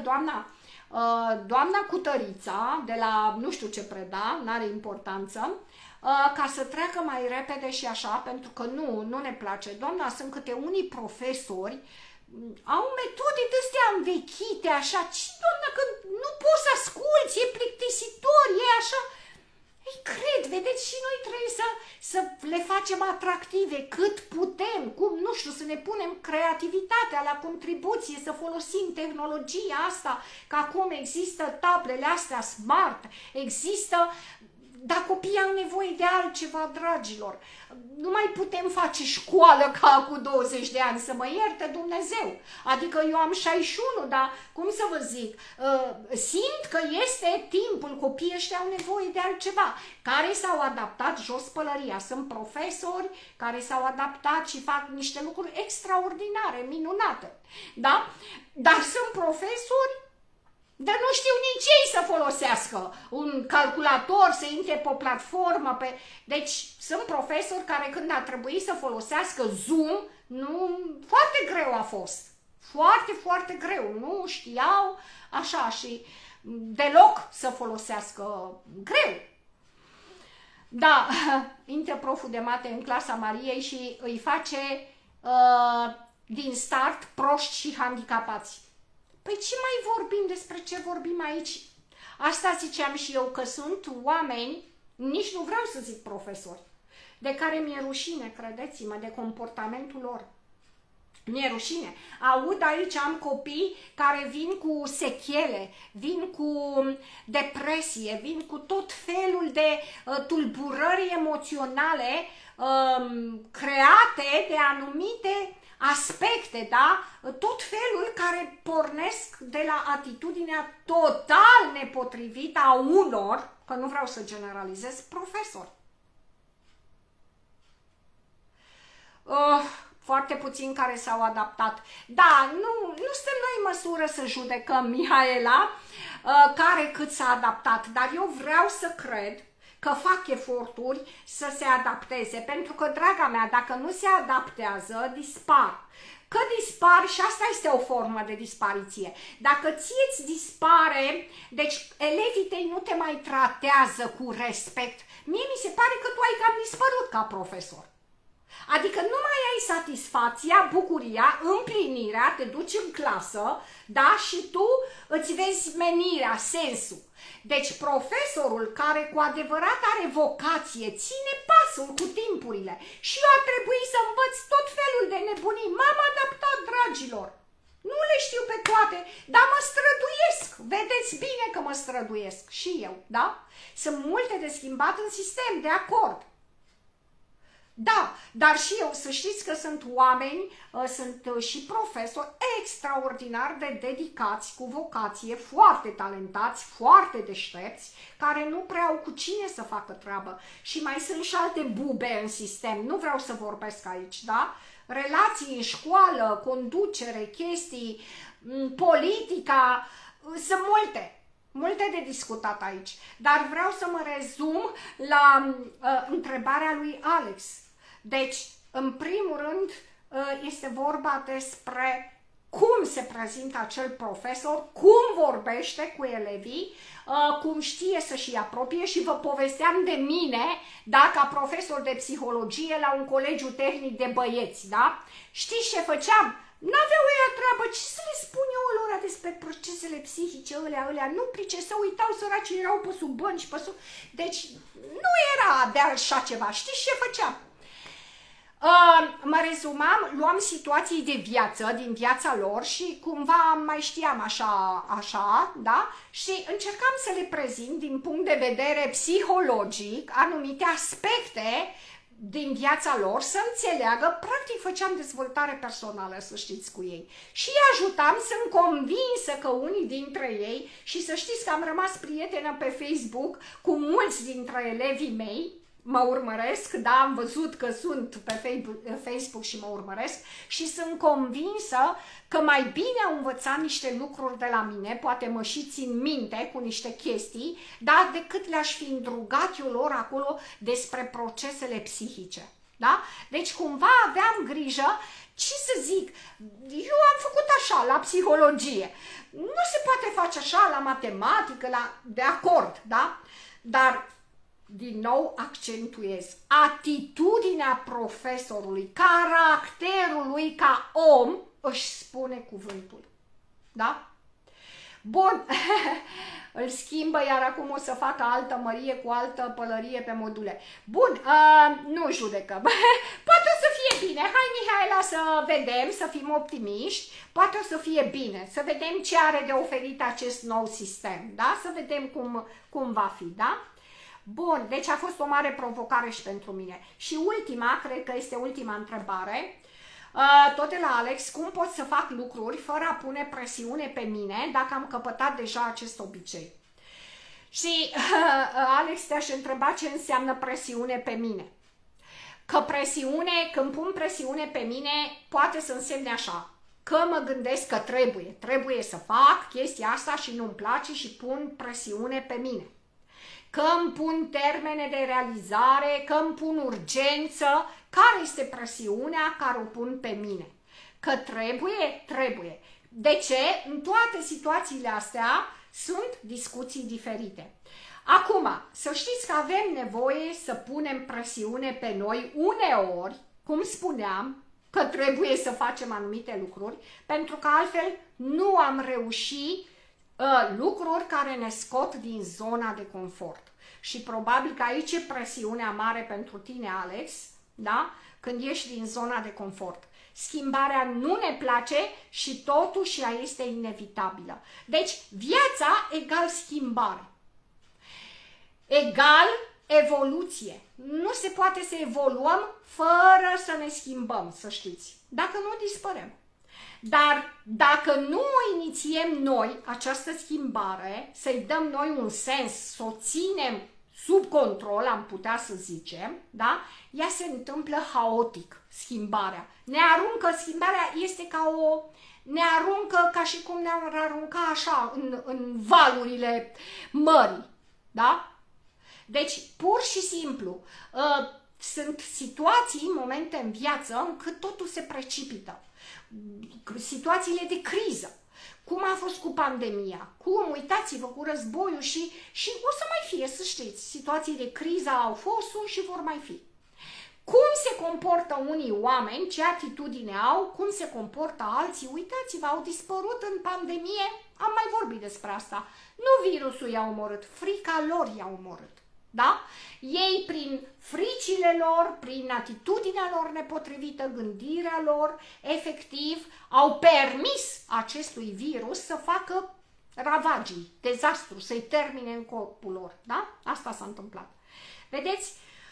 doamna Cutărița, de la nu știu ce preda, n-are importanță, ca să treacă mai repede și așa, pentru că nu ne place. Doamna, sunt câte unii profesori, au metode de-astea învechite, așa, ci, doamna, că nu poți să asculți, e plictisitor, e așa. Ei, cred, vedeți, și noi trebuie să le facem atractive cât putem, nu știu, să ne punem creativitatea la contribuție, să folosim tehnologia asta, că acum există tablele astea smart, există, dar copiii au nevoie de altceva, dragilor. Nu mai putem face școală ca cu 20 de ani, să mă ierte Dumnezeu. Adică eu am 61, dar cum să vă zic, simt că este timpul, copiii ăștia au nevoie de altceva, care s-au adaptat, jos pălăria. Sunt profesori care s-au adaptat și fac niște lucruri extraordinare, minunate. Da? Dar sunt profesori dar nu știu nici ei să folosească un calculator, să intre pe o platformă. Deci sunt profesori care când a trebuit să folosească Zoom, foarte greu a fost. Foarte, foarte greu. Nu știau așa și deloc să folosească. Greu. Da, intră proful de mate în clasa Mariei și îi face din start proști și handicapați. Păi ce mai vorbim, despre ce vorbim aici? Asta ziceam și eu, că sunt oameni, nici nu vreau să zic profesori, de care mi-e rușine, credeți-mă, de comportamentul lor. Mi-e rușine. Aud aici, am copii care vin cu sechele, vin cu depresie, vin cu tot felul de tulburări emoționale create de anumite aspecte, da? Tot felul care pornesc de la atitudinea total nepotrivită a unor, că nu vreau să generalizez, profesori. Foarte puțini care s-au adaptat. Da, nu suntem noi în măsură să judecăm, Mihaela, care cât s-a adaptat, dar eu vreau să cred că fac eforturi să se adapteze, pentru că, draga mea, dacă nu se adaptează, dispar. Că dispar, și asta este o formă de dispariție. Dacă ție îți dispare, deci elevii tăi nu te mai tratează cu respect, mie mi se pare că tu ai cam dispărut ca profesor. Adică nu mai ai satisfacția, bucuria, împlinirea, te duci în clasă, da, și tu îți vezi menirea, sensul. Deci profesorul care cu adevărat are vocație, ține pasul cu timpurile. Și eu ar trebui să învăț tot felul de nebunii. M-am adaptat, dragilor. Nu le știu pe toate, dar mă străduiesc. Vedeți bine că mă străduiesc. Și eu, da? Sunt multe de schimbat în sistem, de acord. Da, dar și eu, să știți că sunt oameni, sunt și profesori extraordinar de dedicați, cu vocație, foarte talentați, foarte deștepți, care nu prea au cu cine să facă treabă. Și mai sunt și alte bube în sistem, nu vreau să vorbesc aici, da? Relații în școală, conducere, chestii, politica, sunt multe de discutat aici, dar vreau să mă rezum la întrebarea lui Alex. Deci, în primul rând, este vorba despre cum se prezintă acel profesor, cum vorbește cu elevii, cum știe să-și apropie, și vă povesteam de mine, da, ca profesor de psihologie la un colegiu tehnic de băieți, da? Știți ce făceam? N-aveau ea treabă, ce să le spun eu lor despre procesele psihice, alea, nu price, să uitau, săracii erau pe sub bănci, pe sub... Deci, nu era de așa ceva. Știți ce făceam? Mă rezumam, luam situații de viață, din viața lor și cumva mai știam așa, da? Și încercam să le prezint din punct de vedere psihologic anumite aspecte din viața lor, să înțeleagă, practic făceam dezvoltare personală, să știți, cu ei. Și îi ajutam, sunt convinsă că unii dintre ei, și să știți că am rămas prietenă pe Facebook cu mulți dintre elevii mei, mă urmăresc, da, am văzut că sunt pe Facebook și mă urmăresc și sunt convinsă că mai bine au învățat niște lucruri de la mine, poate mă și țin minte cu niște chestii, da, decât le-aș fi îndrugat eu lor acolo despre procesele psihice. Da? Deci cumva aveam grijă, ce să zic, eu am făcut așa la psihologie, nu se poate face așa la matematică, de acord, da? Dar din nou accentuez, atitudinea profesorului, caracterul lui ca om își spune cuvântul. Da? Bun, îl schimbă, iar acum o să facă altă mărie cu altă pălărie pe module. Bun, nu judecăm. Poate o să fie bine. Hai, Mihaela, să vedem, să fim optimiști. Poate o să fie bine, să vedem ce are de oferit acest nou sistem. Da? Să vedem cum va fi, da? Bun, deci a fost o mare provocare și pentru mine. Și ultima, cred că este ultima întrebare, tot de la Alex, cum pot să fac lucruri fără a pune presiune pe mine dacă am căpătat deja acest obicei? Și Alex, te-aș întreba ce înseamnă presiune pe mine. Că presiune, când pun presiune pe mine, poate să însemne așa, că mă gândesc că trebuie să fac chestia asta și nu-mi place și pun presiune pe mine. Că îmi pun termene de realizare, că îmi pun urgență, care este presiunea care o pun pe mine? Că trebuie. De ce? În toate situațiile astea sunt discuții diferite. Acum, să știți că avem nevoie să punem presiune pe noi uneori, cum spuneam, că trebuie să facem anumite lucruri, pentru că altfel nu am reușit lucruri care ne scot din zona de confort. Și probabil că aici e presiunea mare pentru tine, Alex, da? Când ieși din zona de confort. schimbarea nu ne place și totuși ea este inevitabilă. Deci, viața egal schimbare, egal evoluție. Nu se poate să evoluăm fără să ne schimbăm, să știți, dacă nu dispărem. Dar dacă nu o inițiem noi, această schimbare, să-i dăm noi un sens, să o ținem sub control, am putea să zicem, da? Ea se întâmplă haotic, schimbarea. Schimbarea este ne aruncă ca și cum ne-ar arunca așa în valurile mării, da? Deci, pur și simplu, sunt situații, momente în viață încât totul se precipită. Situațiile de criză, cum a fost cu pandemia, uitați-vă, cu războiul și o să mai fie, să știți, situații de criză au fost și vor mai fi. Cum se comportă unii oameni, ce atitudine au, cum se comportă alții, uitați-vă, au dispărut în pandemie, am mai vorbit despre asta, nu virusul i-a omorât, frica lor i-a omorât. Da? Ei, prin fricile lor, prin atitudinea lor nepotrivită, gândirea lor, efectiv, au permis acestui virus să facă ravagii, dezastru, să-i termine în corpul lor. Da? Asta s-a întâmplat. Vedeți?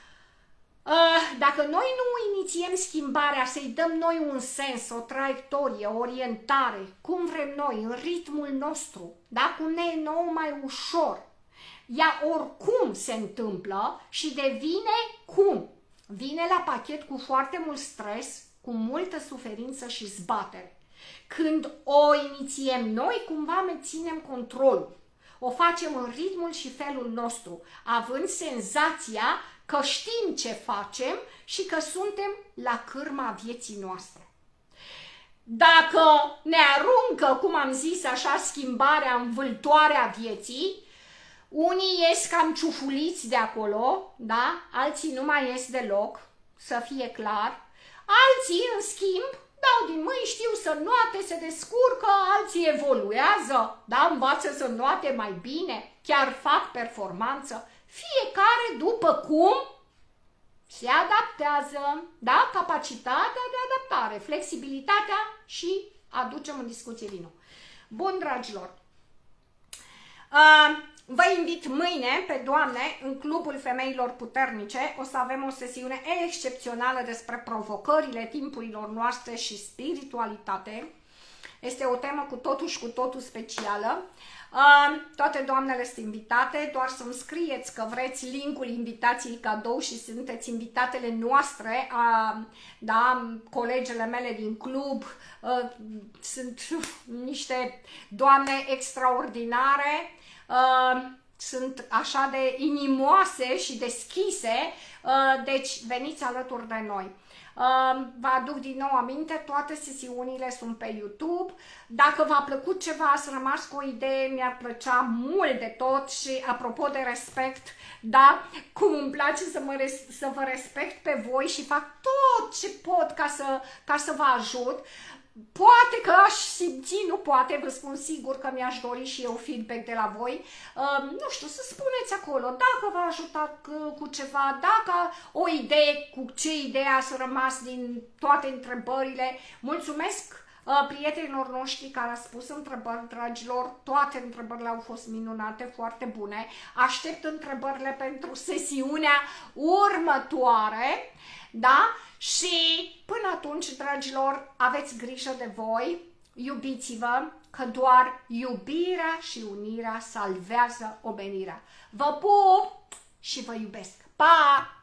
Dacă noi nu inițiem schimbarea, să-i dăm noi un sens, o traiectorie, o orientare, cum vrem noi, în ritmul nostru, da? Cum ne e nou mai ușor, ea oricum se întâmplă și devine cum? Vine la pachet cu foarte mult stres, cu multă suferință și zbatere. Când o inițiem noi, cumva menținem controlul. O facem în ritmul și felul nostru, având senzația că știm ce facem și că suntem la cârma vieții noastre. Dacă ne aruncă, cum am zis așa, schimbarea, învâltoarea vieții, unii ies cam ciufuliți de acolo, da? Alții nu mai ies deloc, să fie clar. Alții, în schimb, dau din mâini, știu să înnoate, se descurcă, alții evoluează, da? Învață să înnoate mai bine, chiar fac performanță. Fiecare după cum se adaptează, da? Capacitatea de adaptare, flexibilitatea și aducem în discuție din nou. Bun, dragilor, vă invit mâine pe Doamne în Clubul Femeilor Puternice. O să avem o sesiune excepțională despre provocările timpurilor noastre și spiritualitate. Este o temă cu totul și cu totul specială. Toate doamnele sunt invitate, doar să-mi scrieți că vreți linkul invitației cadou și sunteți invitatele noastre, da, colegele mele din club, sunt niște doamne extraordinare, sunt așa de inimoase și deschise, deci veniți alături de noi. Vă aduc din nou aminte, toate sesiunile sunt pe YouTube. Dacă v-a plăcut ceva, ați rămas cu o idee, mi-ar plăcea mult de tot. Și apropo de respect, da, cum îmi place să vă respect pe voi și fac tot ce pot ca să vă ajut. Poate că aș simți, nu poate, vă spun sigur că mi-aș dori și eu feedback de la voi. Nu știu, să spuneți acolo dacă v-a ajutat cu ceva, dacă o idee, cu ce idee ați rămas din toate întrebările. Mulțumesc prietenilor noștri care au spus întrebări, dragilor, toate întrebările au fost minunate, foarte bune. Aștept întrebările pentru sesiunea următoare, da? Și până atunci, dragilor, aveți grijă de voi, iubiți-vă, că doar iubirea și unirea salvează omenirea. Vă pup și vă iubesc! Pa!